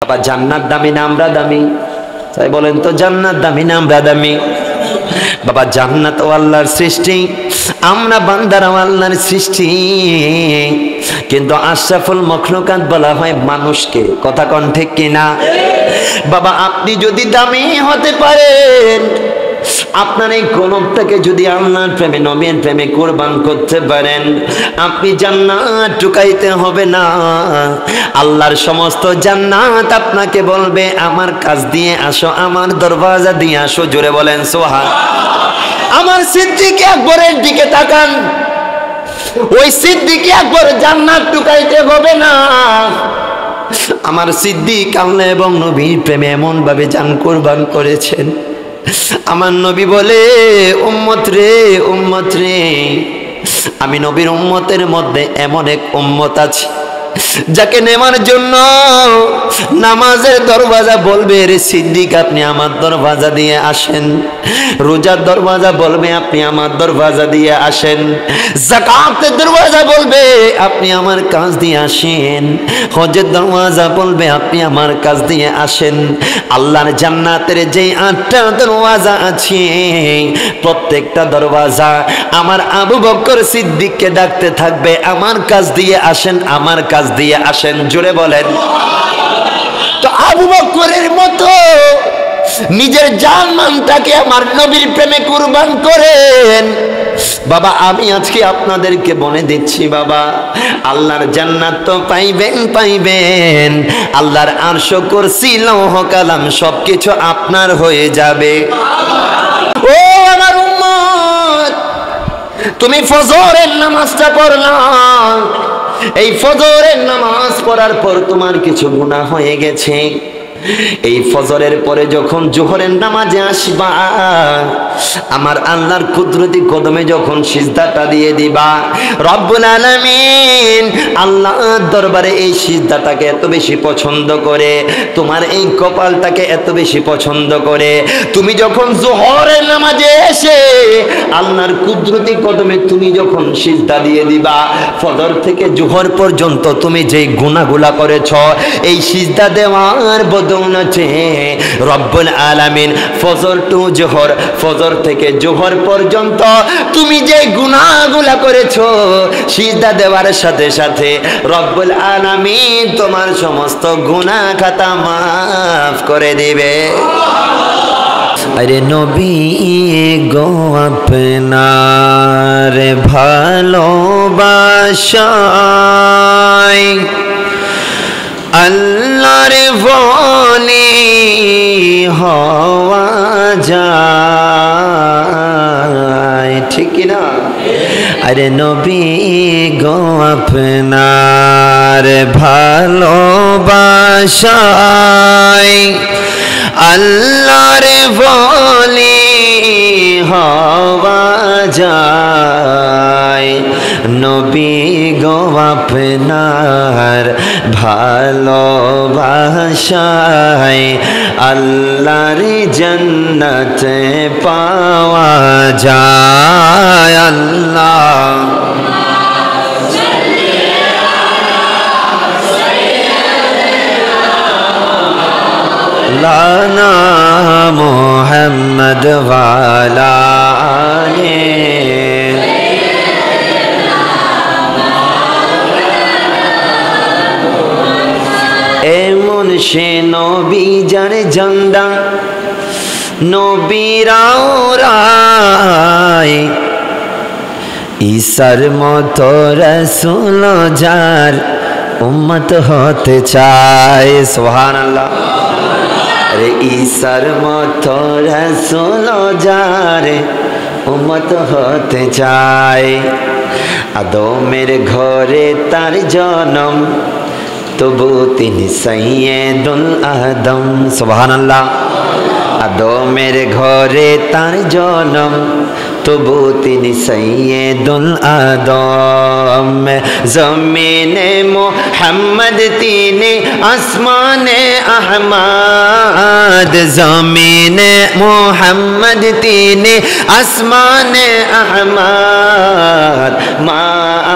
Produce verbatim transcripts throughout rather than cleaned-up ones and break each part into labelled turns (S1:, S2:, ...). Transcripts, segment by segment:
S1: বাবা জান্নাত দামি না আমরা দামি? তাই বলেন তো, জান্নাত দামি না আমরা দামি? বাবা জান্নাত ও আল্লাহর সৃষ্টি, আমরা বান্দারাও আল্লাহর সৃষ্টি, কিন্তু আশরাফুল মখলুকাত বলা হয় মানুষকে। কথা কোন ঠিক কিনা? বাবা আপনি যদি দামি হতে পারেন, আপনার এই কলবটাকে যদি আল্লাহর প্রেমে নবীর প্রেমে কুরবান করতে পারেন, আপনি জান্নাত টুকাইতে হবে না। আল্লাহর সমস্ত জান্নাত আপনাকে বলবে আমার কাছ দিয়ে আসো, আমার দরওয়াজা দিয়ে আসো। জোরে বলেন সুবহান। আমার সিদ্দিক আকবরের দিকে তাকান, ওই সিদ্দিক আকবর জান্নাত টুকাইতে হবে না। আমার সিদ্দিক আল্লাহ এবং নবীর প্রেমে এমন ভাবে জান কুরবান করেছেন, আমার নবী বলে উম্মত রে উম্মত রে, আমি নবীর উম্মতের মধ্যে এমন এক উম্মত আছে যাকে নেওয়ার জন্য নামাজের দরওয়াজা বলবে রে সিদ্দিক আপনি আমার দরওয়াজা দিয়ে আসেন, রোজার দরওয়াজা বলবে আপনি আমার দরওয়াজা দিয়ে আসেন, যাকাতের দরওয়াজা বলবে আপনি আমার কাছ দিয়ে আসেন, হজের দরওয়াজা বলবে আপনি আমার কাছ দিয়ে আসেন। আল্লাহর জান্নাতের যে আটটা দরওয়াজা আছে, প্রত্যেকটা দরওয়াজা আমার আবু বকর সিদ্দিককে ডাকতে থাকবে আমার কাছ দিয়ে আসেন, আমার কাছ দিয়ে আসেন। জোরে বলেন। তো আবু বকরের মতো নিজের জান মানটাকে আমার নবীর প্রেমে কুরবান করেন। বাবা আমি আজকে আপনাদেরকে বলে দিচ্ছি, বাবা আল্লাহর জান্নাত তো পাইবেন পাইবেন, আল্লাহর আরশ কুরসি লৌহ কালাম সবকিছু আপনার হয়ে যাবে। ও আমার উম্মত, তুমি ফজরের নামাজটা পড়লা, এই ফজরের নামাজ পড়ার পর তোমার কিছু গুনাহ হয়ে গেছে, এই ফজরের পরে যখন জোহরের নামাজে আসবা, আমার আল্লাহর কুদরতি কদমে যখন সিজদাটা দিয়ে দিবা, রব্বুল আলামিন আল্লাহর দরবারে এই সিজদাটাকে এত বেশি পছন্দ করে, তোমার এই কপালটাকে এত বেশি পছন্দ করে, তুমি যখন জোহরের নামাজে এসে আল্লাহর কুদরতি কদমে তুমি যখন সিজদা দিয়ে দিবা, ফজর থেকে জোহর পর্যন্ত তুমি যেই গুনাহগুলা করেছ, এই সিজদা দেওয়ার বদৌলতে রব্বুল আলামিন ফজর টু জোহর, ফজর থেকে জোহর পর্যন্ত তুমি যে গুনাহগুলা করেছো, সিজদা দেওয়ার সাথে সাথে রব্বুল আলামিন তোমার সমস্ত গুনাহ খাতা মাফ করে দিবে। আরে নবী গো আপনার ভালোবাসায় আল্লাহর ওলি হওয়া যায়, ঠিক না? আরে নবী গো আপনার ভালোবাসায় আল্লাহর ওলি হওয়া যায়, নবী গো আপনার ভালোবাসায় আল্লাহর জান্নাত পাওয়া যায়। আল্লাহ লানা মুহাম্মদ ওয়ালা আলে এমন সে নবী যার জান্দা নবীরাও রায়, ঈসার মতো রাসূল যার উম্মত হতে চায়। সুবহানাল্লাহ। আরে ঈসার মতো রাসূল যার উম্মত হতে চায়, আদমের ঘরে তার জন্ম তবু তিনি সাইয়্যিদুল আদম। সুবহানাল্লাহ। আদমের ঘরে তার জন্ম তবু তিনি সাইয়্যিদুল আদম। জমিনে মুহাম্মদ তিনি আসমানে আহমদ, জমিনে মুহাম্মদ তিনি আসমানে আহমদ। মা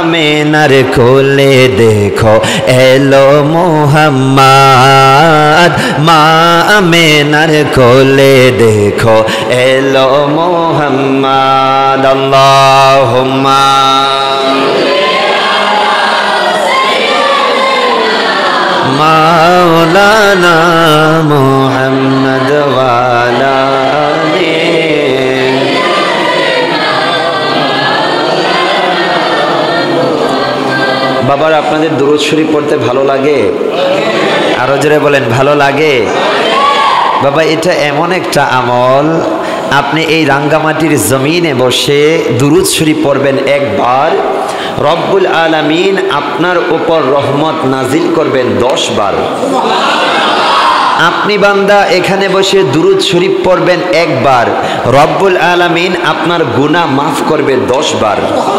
S1: আমিনার কোলে দেখো এলো মুহাম্মদ, মা আমেনার কোলে দেখো এলো মুহাম্মদ আল্লাহুম্মা মাওলানা মুহাম্মদ ওয়া আলা আলিহি। বাবার আপনাদের দুরূদ শরীফ পড়তে ভালো লাগে? আরো জোরে বলেন, ভালো লাগে? বাবা এটা এমন একটা আমল, আপনি এই রাঙ্গামাটির জমিনে বসে দুরূদ শরীফ পড়বেন একবার, রব্বুল আলামিন আপনার উপর রহমত নাজিল করবেন দশ বার। আপনি বান্দা এখানে বসে দুরূদ শরীফ পড়বেন একবার, রব্বুল আলামিন আপনার গুনাহ মাফ করবে দশ বার।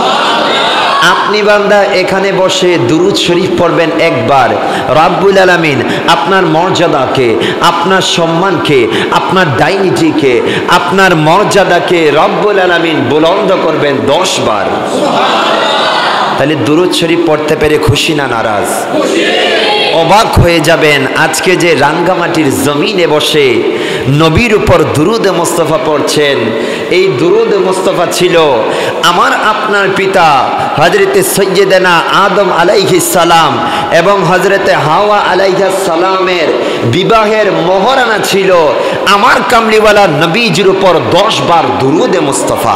S1: আপনি বান্দা এখানে বসে দুরূদ শরীফ পড়বেন একবার, রব্বুল আলামিন আপনার মর্যাদাকে, আপনার সম্মানকে, আপনার ডাইনিটিকে, আপনার মর্যাদাকে রব্বুল আলামিন বুলন্দ করবেন দশ বার। তাহলে দুরূদ শরীফ পড়তে পেরে খুশি না নারাজ? অবাক হয়ে যাবেন, আজকে যে রাঙ্গামাটির জমিনে বসে নবীর উপর দুরূদ মুস্তাফা পড়ছেন, এই দুরূদ মুস্তাফা ছিল আমার আপনার পিতা হযরতে সৈয়দনা আদম আলাইহিস সালাম এবং হযরতে হাওয়া আলাইহিস সালামের বিবাহের মোহরানা ছিল আমার কামলিওয়ালা নবীজির উপর দশ বার দুরূদ মুস্তাফা।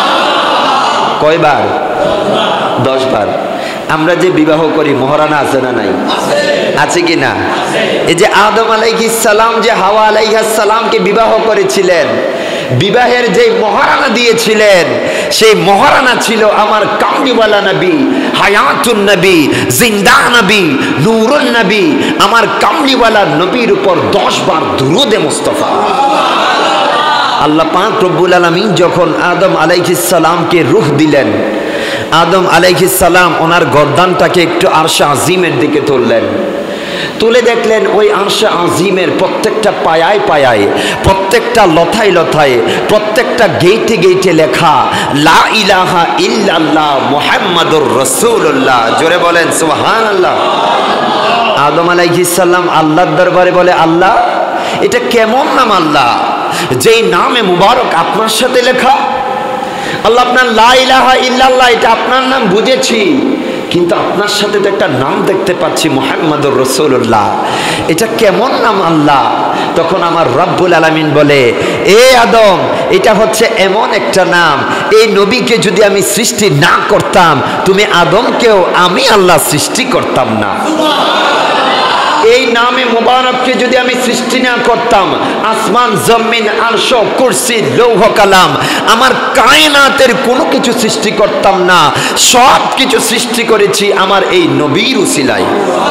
S1: কয়বার? দশ বার। আমরা যে বিবাহ করি মোহরানা আছে না নাই? আছে কি না? এই যে আদম আলাইহিস সালাম যে হাওয়া আলাইহিস সালামকে বিবাহ করেছিলেন, বিবাহের যে মোহরানা দিয়েছিলেন, সেই মোহরানা ছিল আমার কামলিওয়ালা নবী, হায়াতুন নবী, জিন্দা নবী, নূরুন নবী, আমার কামলিওয়ালা নবীর উপর দশ বার দুরূদ মুস্তাফা। আল্লাহ পাক রব্বুল আলামিন যখন আদম আলাইহিস সালামকে রূহ দিলেন, আদম আলাইহিস সালাম ওনার গর্দানটাকে একটু আরশে আজিমের দিকে তুললেন, তুলে দেখলেন ওই আরশে আজিমের প্রত্যেকটা পায়ায় পায়ায়, প্রত্যেকটা লথায় লথায়, প্রত্যেকটা গেইটে গেইটে লেখা লা ইলাহা ইল্লাল্লাহ মুহাম্মাদুর রাসূলুল্লাহ। জোরে বলেন সুবহানাল্লাহ। আদম আলাইহিস সালাম আল্লাহর দরবারে বলে, আল্লাহ এটা কেমন নাম আল্লাহ যেই নামে মুবারক আপনার সাথে লেখা? আল্লাহ আপনার লা ইলাহা ইল্লাল্লাহ এটা আপনার নাম বুঝেছি, কিন্তু আপনার সাথে তো একটা নাম দেখতে পাচ্ছি মুহাম্মাদুর রাসূলুল্লাহ, এটা কেমন নাম আল্লাহ? তখন আমার রব্বুল আলামিন বলে, এ আদম এটা হচ্ছে এমন একটা নাম, এই নবীকে যদি আমি সৃষ্টি না করতাম, তুমি আদমকেও আমি আল্লাহ সৃষ্টি করতাম না। এই নামে মুবারককে যদি আমি সৃষ্টি না করতাম, আসমান জমিন আরশ কুরসি লৌহ কালাম আমার কায়নাতের কোনো কিছু সৃষ্টি করতাম না, সব কিছু সৃষ্টি করেছি আমার এই নবীর উসিলায়।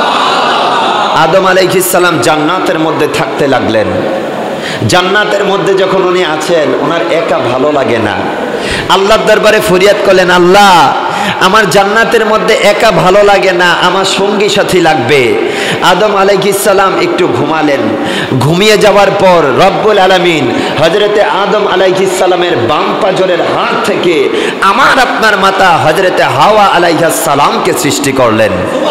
S1: আদম আলাইহিস সালাম জান্নাতের মধ্যে থাকতে লাগলেন। জান্নাতের মধ্যে যখন উনি আছেন, ওনার একা ভালো লাগে না। আল্লাহর দরবারে ফরিয়াদ করলেন, আল্লাহ আমার জান্নাতের মধ্যে একা ভালো লাগে না, আমার সঙ্গী সাথী লাগবে। আদম আলাইহিস সালাম একটু ঘুমালেন। ঘুমিয়ে যাওয়ার পর রব্বুল আলামিন হযরতে আদম আলাইহিস সালামের বাম পাজরের হাত থেকে আমার আপনার মাতা হযরতে হাওয়া আলাইহিস সালামকে সৃষ্টি করলেন।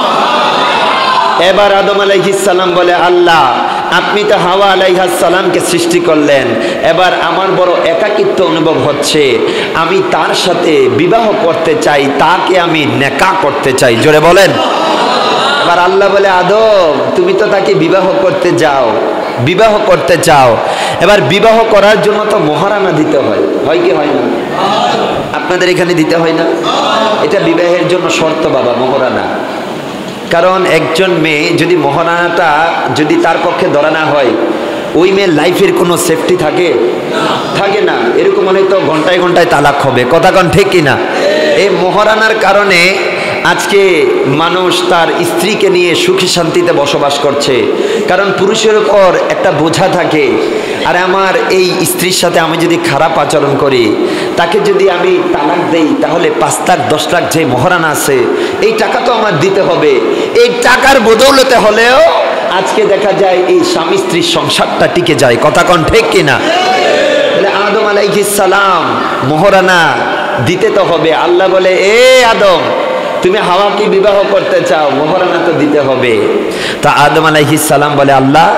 S1: এবার আদম আলাইহিস সালাম বলে, আল্লাহ আপনি তো হাওয়া আলাইহিস সালামকে সৃষ্টি করলেন, এবার আমার বড় একাকিত্ব অনুভব হচ্ছে, আমি তার সাথে বিবাহ করতে চাই, তাকে আমি নেকাহ করতে চাই। জোরে বলেন। এবার আল্লাহ বলে, আদম তুমি তো তাকে বিবাহ করতে যাও, বিবাহ করতে চাও, এবার বিবাহ করার জন্য তো মোহরানা দিতে হয়, হয় কি হয় না? আপনাদের এখানে দিতে হয় না? এটা বিবাহের জন্য শর্ত বাবা, মোহরানা। কারণ একজন মেয়ে যদি মোহরানাটা যদি তার পক্ষে ধরা না হয়, ওই মেয়ের লাইফের কোনো সেফটি থাকে থাকে না। এরকম হলে তো ঘন্টায় ঘন্টায় তালাক হবে, কথা কোন ঠিক কিনা? এই মোহরানার কারণে আজকে মানুষ তার স্ত্রীকে নিয়ে সুখী শান্তিতে বসবাস করছে, কারণ পুরুষের উপর একটা বোঝা থাকে, আর আমার এই স্ত্রীর সাথে আমি যদি খারাপ আচরণ করি, তাকে যদি আমি তালাক দেই, তাহলে পাঁচ লাখ দশ লাখ যে মোহরানা আছে এই টাকা তো আমার দিতে হবে। এই টাকার বদৌলতে হলেও আজকে দেখা যায় এই স্বামী স্ত্রীর সংসারটা টিকে যায়, কথা কোন ঠিক কিনা? তাহলে আদম আলাইহিস সালাম মোহরানা দিতে তো হবে। আল্লাহ বলে, এ আদম তুমি হাওয়াকে বিবাহ করতে চাও, মোহরানা তো দিতে হবে। তা আদম আলাইহিস সালাম বলে, আল্লাহ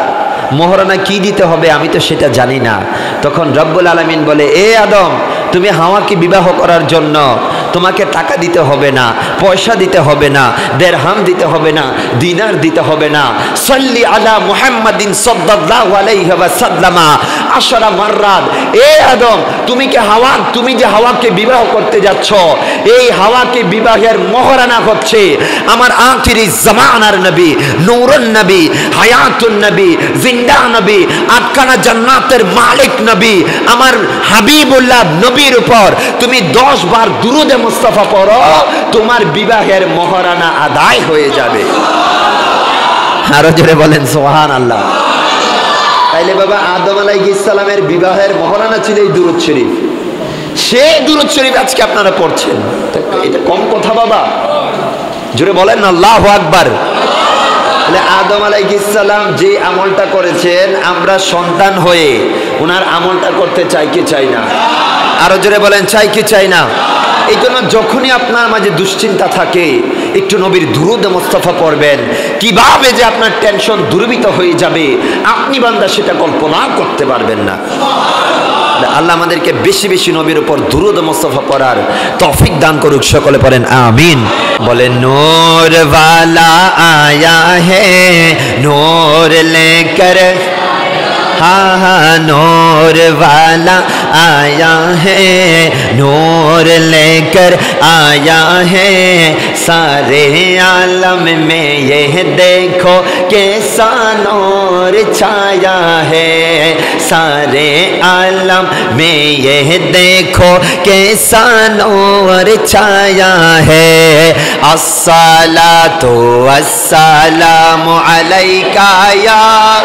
S1: মোহরানা কি দিতে হবে আমি তো সেটা জানি না। তখন রব্বুল আলামিন বলে, এ আদম, তুমি হাওয়াকে বিবাহ করার জন্য তোমাকে টাকা দিতে হবে না, পয়সা দিতে হবে না, দেরহাম দিতে হবে না, দিনার দিতে হবে না। সাল্লি আলা মুহাম্মাদিন সাল্লাল্লাহু আলাইহি ওয়াসাল্লাম আশরা মাররাত। এ আদম, তুমি কি হাওয়া তুমি যে হাওয়াকে বিবাহ করতে যাচ্ছ, এই হাওয়াকে বিবাহের মোহরানা হচ্ছে আমার আখিরি জামানার নবী, নূরুন নবী, হায়াতুন নবী, জিন্দা নবী, আটখানা জান্নাতের মালিক নবী, আমার হাবিবুল্লাহ নবীর উপর তুমি দশ বার দুরুদে মুস্তাফা পড়ো, তোমার বিবাহের মোহরানা আদায় হয়ে যাবে। আরো জোরে বলেন সুবহানাল্লাহ। তাইলে বাবা আদম আলাইহিস সালামের বিবাহের মোহরানা ছিল এই দুরূদ শরীফ। সেই দুরূদ শরীফ আজকে আপনারা পড়ছেন, এটা কম কথা বাবা? জোরে বলেন আল্লাহু আকবার। তাহলে আদম আলাইহিস সালাম যে আমলটা করেছেন, আমরা সন্তান হয়ে ওনার আমলটা করতে চাই কি চাই না? আরো জোরে বলেন চাই কি চাই না? এই জন্য যখনই আপনার মাঝে দুশ্চিন্তা থাকে, একটু নবীর দুরূদ মুস্তাফা পড়বেন, কিভাবে যে আপনার টেনশন দূরীভূত হয়ে যাবে আপনি বান্দা সেটা কল্পনা করতে পারবেন না। আল্লাহ আমাদেরকে বেশি বেশি নবীর উপর দুরূদ মুস্তাফা পড়ার তৌফিক দান করুক, সকলে পড়েন আমিন। বলেন নূর वाला आया है नूर लेकर, हाँ हाँ नूर वाला आया है नूर लेकर आया है, सारे आलम में ये देखो कैसा नूर छाया है, सारे आलम में ये देखो कैसा नूर छाया है। अस्सलातु वस्सलामु अलैका या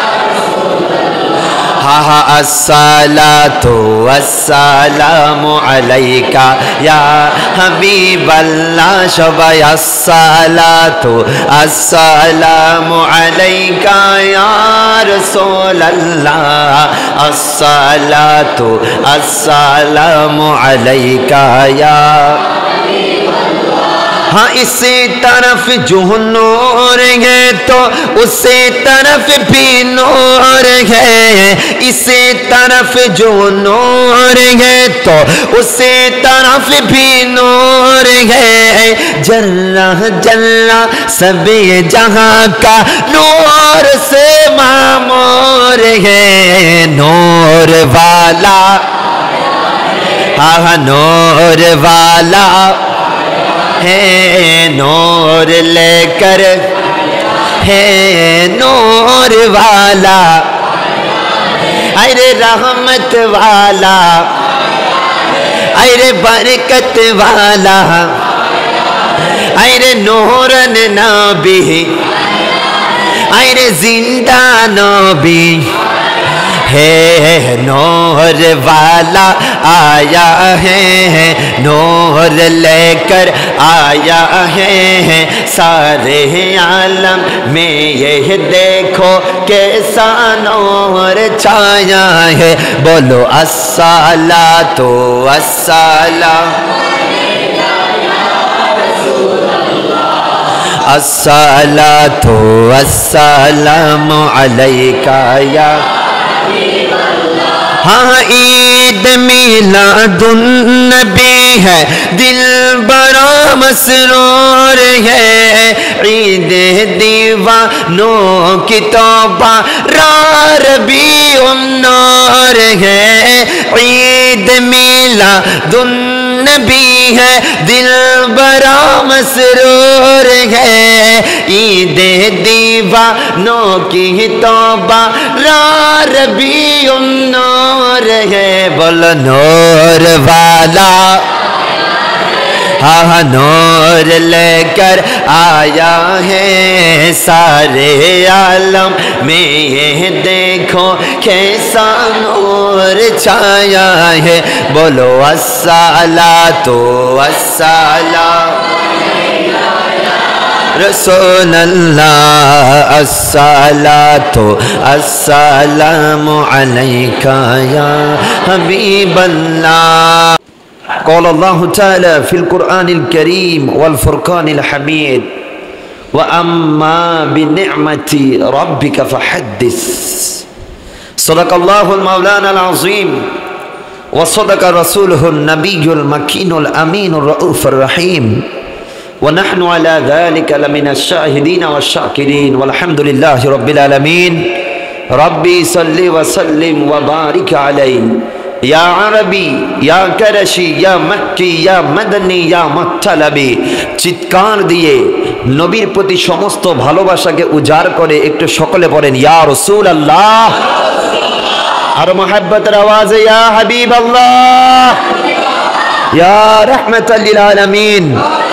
S1: हा हा अस्सलातु वस्सलामु अलैका या हबीबल्लाह, शबाय अस्सलातु अस्सलामु अलैका या रसूलल्लाह, अस्सलातु अस्सलामु अलैका या। हाँ इसी तरफ जो नूर है तो उसी तरफ भी नूर है, इसी तरफ जो नूर है तो उसी तरफ भी नूर है, जल्ला जल्ला सब जहां का नूर से मामूर है, नूर वाला हाँ नूर वाला है नूर लेकर, है नूर वाला, अरे रहमत वाला, अरे बरकत वाला, अरे नूरन नबी, अरे जिंदा नबी है, नूर वाला आया है नूर लेकर आया है, सारे आलम में यह देखो कैसा नूर छाया है। बोलो अस्सलातु वस्सलाम अस्सलातु वस्सलामु अलैका या। हाँ ईद मिलादुन नबी है दिल बड़ा मसरूर है, ईद दीवानों की तौबा रबी उन्नूर है, ईद मिलादुन नबी है दिल बड़ा मसरूर है, ईद दीवानों की तौबा रबी उन्नूर है। बोलो नूर वाला हाँ नूर लेकर आया है, सारे आलम में ये देखो कैसा नूर छाया है। बोलो अस्सलातु वस्सलाम रसूलल्लाह, अस्सलातु अस्सलामु अलैका या हबीबल्लाह। قال الله تعالى في القرآن الكريم والفرقان الحميد وأما بنعمة ربك فحدث সাদাকাল্লাহুল মাওলানাল আযীম ওয়া সাদাকা রাসূলুহুন নাবিয়্যুল মাকিনুল আমিনুর রাউফুর রহিম ওয়া নাহনু আলা যালিকা লামিনাশ শাহিদিন ওয়াশ শাকিরিন ওয়ালহামদুলিল্লাহি রাব্বিল আলামিন। রব্বি সাল্লি ওয়া সাল্লিম ওয়া বারিক আলাইহি ইয়া আরবি ইয়া কারাশি ইয়া মক্কি ইয়া মাদানী ইয়া মুত্তালাবি। চিৎকার দিয়ে নবীর প্রতি সমস্ত ভালোবাসাকে উজাড় করে একটু সকলে পড়েন ইয়া রাসূলুল্লাহ। আর মুহাব্বতের আওয়াজে ইয়া হাবিবাল্লাহ, ইয়া রাহমাতাল লিল আলামিন,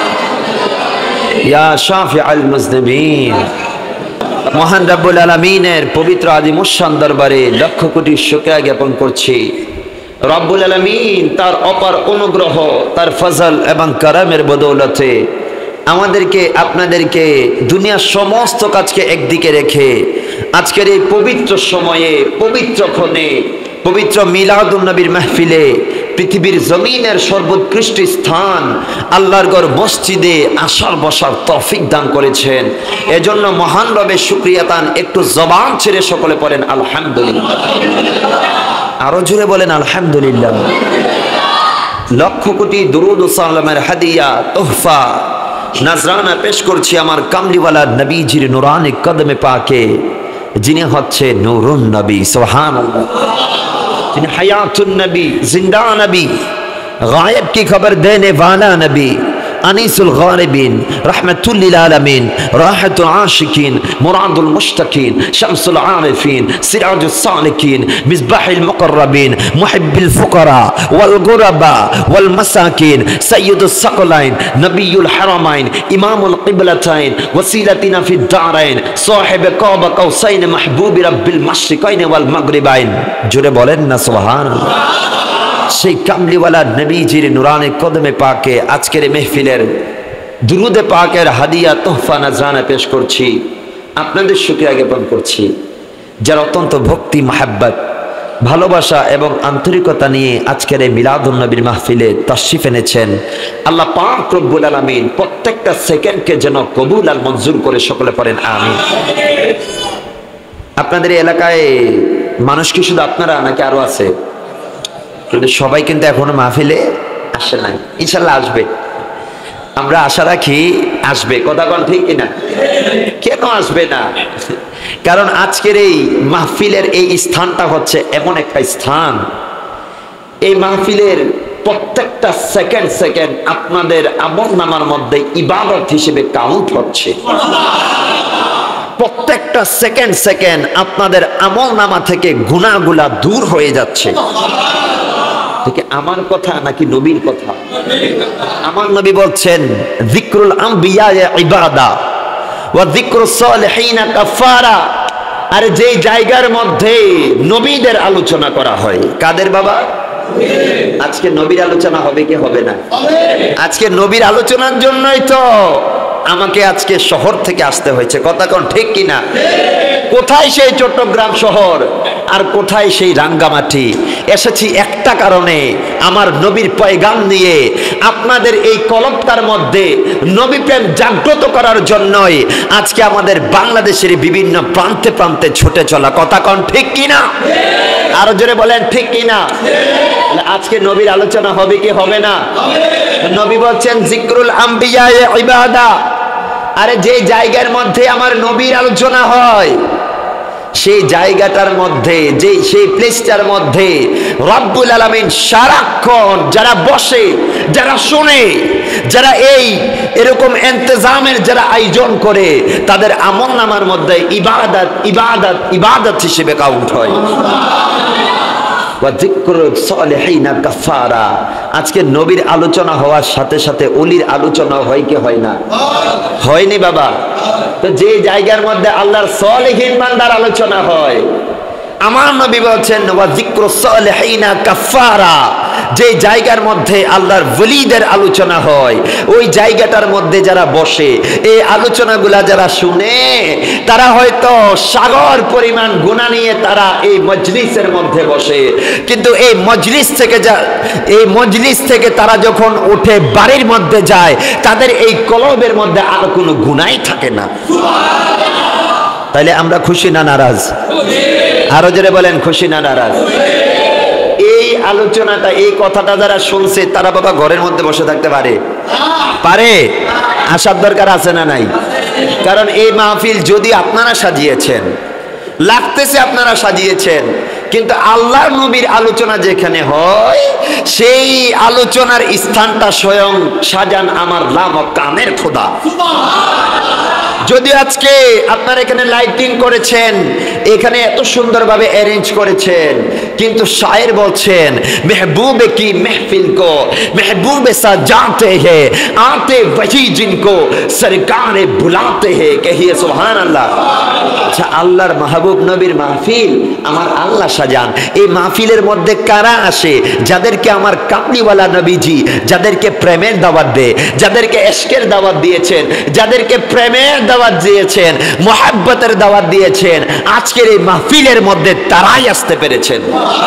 S1: ইয়া শাফিউল মুজনিবিন। মহান রব্বুল আলামিনের পবিত্র আযীমুশ-শান দরবারে লক্ষ কোটি শুকরিয়া জ্ঞাপন করছি। রব্বুল আলামিন তার অপার অনুগ্রহ, তার ফজল এবং করমের বদৌলতে আমাদেরকে আপনাদেরকে দুনিয়ার সমস্ত কাজকে একদিকে রেখে আজকের এই পবিত্র সময়ে, পবিত্র ক্ষণে, পবিত্র মিলাদুন নবীর মাহফিলে পৃথিবীর জমিনের সর্বোৎকৃষ্ট স্থান আল্লাহর ঘর মসজিদে আসার বসার তৌফিক দান করেছেন। এজন্য মহান রবের শুকরিয়া তান। একটু জবান ছেড়ে সকলে পড়েন আলহামদুলিল্লাহ। আরো জোরে বলেন আলহামদুলিল্লাহ। লক্ষ কোটি দুরুদ ও সালামের হাদিয়া, তোহফা, নাজরানা পেশ করছি আমার কামলিওয়ালা নবীজির নুরানি কদমে পাকে, যিনি হচ্ছে নূরুন নবী। সুবহানাল্লাহ। যিনি হায়াতুন নবী, জিন্দা নবী, গায়েব की खबर देने वाला नबी, अनीसुल गारिबिन, रहमतुल लिल आलमीन, राहतुल आशिकीन, मुरादुल मुश्ताकीन, शम्सुल आरिफीन, सिराजुस सालिकीन, मिसबाहुल मुकर्रबीन, मुहिब्बुल फुकरा वल गुरबा वल मसाकीन, सय्यिदुस सकलाइन, नबियुल हरमाइन, इमामुल किबलताइन, वसीलतिना फिद दाराइन, साहिब काबा कौसैन, महबूब रब्बिल मशरिकैन वल मगरिबाइन। জোরে বলেন না সুবহানাল্লাহ। সেই কামলিওয়ালা নবীজির নুরানি কদমে পাকে আজকের মেহফিলের দুরুদে পাকের হাদিয়া, তোহফা, নাজরানা পেশ করছি। আপনাদের শুকরিয়া জ্ঞাপন করছি যারা অত্যন্ত ভক্তি, মাহাব্বত, ভালোবাসা এবং আন্তরিকতা নিয়ে আজকের এই মিলাদুন নবীর মাহফিলে তাশরিফ এনেছেন। আল্লাহ পাক রব্বুল আলামিন প্রত্যেকটা সেকেন্ডকে যেন কবুল আর মঞ্জুর করে সকলে পড়েন আমিন। আপনাদের এই এলাকায় মানুষ কি শুধু আপনারা নাকি আরো আছে? কিন্তু সবাই কিন্তু এখনো মাহফিলে আসে নাই, ইনশাল্লাহ আসবে। আমরা আশা রাখি আসবে। কথা কোন ঠিক কিনা? কেন আসবে না? কারণ আজকের এই মাহফিলের এই স্থানটা হচ্ছে এমন একটা স্থান, এই মাহফিলের প্রত্যেকটা সেকেন্ড সেকেন্ড আপনাদের আমলনামার মধ্যে ইবাদত হিসেবে কাউন্ট হচ্ছে। প্রত্যেকটা সেকেন্ড সেকেন্ড আপনাদের আমলনামা থেকে গুনাহগুলা দূর হয়ে যাচ্ছে। আমার কথা নাকি নবীর কথা? আমার নবী বলছেন যিকরুল আম্বিয়া ইবাদা ওয়া যিকরুস সালিহিনা কাফারা। আর যে জায়গার মধ্যে নবীদের আলোচনা করা হয়, কাদের বাবা? আজকে নবীর আলোচনা হবে কি হবে না? আজকে নবীর আলোচনার জন্যই তো আমাকে আজকে শহর থেকে আসতে হয়েছে। কথা কোন ঠিক কিনা? কোথায় সেই চট্টগ্রাম শহর আর কোথায় সেই রাঙ্গামাটি? এসেছি একটা কারণে, আমার নবীর পয়গাম নিয়ে আপনাদের এই কলবটার মধ্যে নবী প্রেম জাগ্রত করার জন্যই আজকে আমাদের বাংলাদেশের বিভিন্ন প্রান্তে প্রান্তে ছুটে চলা। কথা কোন ঠিক কিনা? আরো জোরে বলেন ঠিক কিনা? আজকে নবীর আলোচনা হবে কি হবে না? নবী বলছেন যিকরুল আম্বিয়া ইবাদা। আরে যে জায়গার মধ্যে আমার নবীর আলোচনা হয়, সেই জায়গাটার মধ্যে, যে সেই প্লেসটার মধ্যে রব্বুল আলামিন সারাক্ষণ যারা বসে, যারা শুনে, যারা এই এরকম ইন্তজামের যারা আয়োজন করে, তাদের আমলনামার মধ্যে ইবাদত ইবাদত ইবাদত হিসেবে কাউন্ট হয়। আজকে নবীর আলোচনা হওয়ার সাথে সাথে অলির আলোচনা হয় কি হয় না? হয়নি বাবা? তো যে জায়গার মধ্যে আল্লাহর সালেহীন বান্দার আলোচনা হয়, আমার নবী বলছেন ওয়া যিকরুস সালিহিনা কাফারা। যে জায়গার মধ্যে আল্লাহর ওলিদের আলোচনা হয়, ওই জায়গাটার মধ্যে যারা বসে, এই আলোচনাগুলা যারা শুনে, তারা হয়তো সাগর পরিমাণ গুনাহ নিয়ে তারা এই মজলিসের মধ্যে বসে, কিন্তু এই মজলিস থেকে যা এই মজলিস থেকে তারা যখন উঠে বাড়ির মধ্যে যায়, তাদের এই কলবের মধ্যে আর কোনো গুনাহই থাকে না। তাইলে আমরা খুশি না নারাজ? আরো জোরে বলেন, খুশি না নারাজ? এই আলোচনাটা, এই কথাটা যারা শুনছে তারা বাবা ঘরের মধ্যে বসে থাকতে পারে? পারে? আসার দরকার আছে না নাই? কারণ এই মাহফিল যদি আপনারা সাজিয়েছেন, লাগতেছে আপনারা সাজিয়েছেন, কিন্তু আল্লাহ নবীর আলোচনা যেখানে হয় সেই আলোচনার স্থানটা স্বয়ং সাজান আমার লাম কামের খোদা। যদি আজকে আপনারা এখানে লাইটিং করেছেন, এখানে এত সুন্দরভাবে অ্যারেঞ্জ করেছেন, কিন্তু শায়ের বলছেন মেহবুবে কি महफिल को महबूबे सजाते हैं आते वही जिनको सरकार बुलाते हैं, कहिए सुभान अल्लाह। আচ্ছা, আল্লাহর মাহবুব নবীর মাহফিল আমার আল্লাহ সাজান। এই মাহফিলের মধ্যে কারা আসে? যাদেরকে আমার কামলিওয়ালা নবীজি, যাদেরকে প্রেমের দাওয়াত দেয়, যাদেরকে ইশকের দাওয়াত দিয়েছেন, যাদেরকে প্রেমের দাওয়াত দিয়েছেন, মুহাব্বতের দাওয়াত দিয়েছেন, আজকের এই মাহফিলের মধ্যে তারাই আসতে পেরেছেন।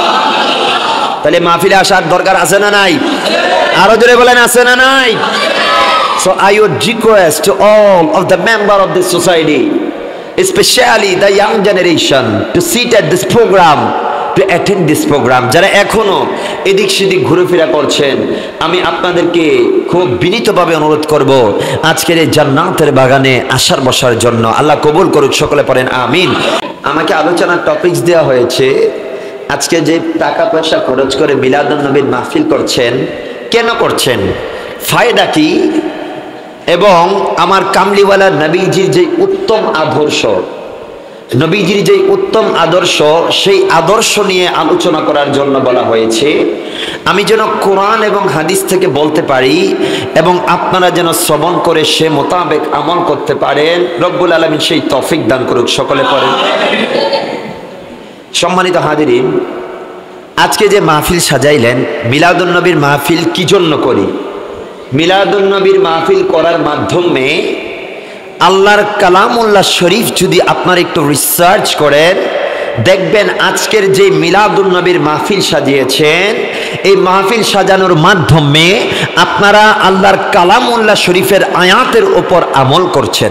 S1: তাহলে মাহফিলে আসার দরকার আছে না নাই? আরো জোরে বলেন, আছে না নাই? So I would request to all of the member of this society, especially the young generation, to sit at this program, to attend this program. যারা এখনো এদিক সেদিক ঘুরেফেরা করছেন, আমি আপনাদেরকে খুব বিনীতভাবে অনুরোধ করব আজকের এই জান্নাতের বাগানে আসার বসার জন্য। আল্লাহ কবুল করুক, সকলে পড়েন আমিন। আমাকে আলোচনার টপিকস দেওয়া হয়েছে, আজকে যে টাকা পয়সা খরচ করে মিলাদুন নবীর মাহফিল করছেন, কেন করছেন, ফায়দা কি, এবং আমার কামলিওয়ালা নবীজির যে উত্তম আদর্শ, নবীজির যে উত্তম আদর্শ, সেই আদর্শ নিয়ে আলোচনা করার জন্য বলা হয়েছে। আমি যেন কোরআন এবং হাদিস থেকে বলতে পারি এবং আপনারা যেন শ্রবণ করে সে মোতাবেক আমল করতে পারেন। রব্বুল আলামিন সেই তৌফিক দান করুক, সকলে পড়েন। সম্মানিত হাজিরিন, আজকে যে মাহফিল সাজাইলেন, মিলাদুন নবীর মাহফিল কি জন্য করি? মিলাদুন নবীর মাহফিল করার মাধ্যমে আল্লাহর কালামুল্লাহ শরীফ যদি আপনারা একটু রিসার্চ করেন, দেখবেন আজকের যে মিলাদুন নবীর মাহফিল সাজিয়েছেন, এই মাহফিল সাজানোর মাধ্যমে আপনারা আল্লাহর কালামুল্লাহ শরীফের আয়াতের উপর আমল করছেন।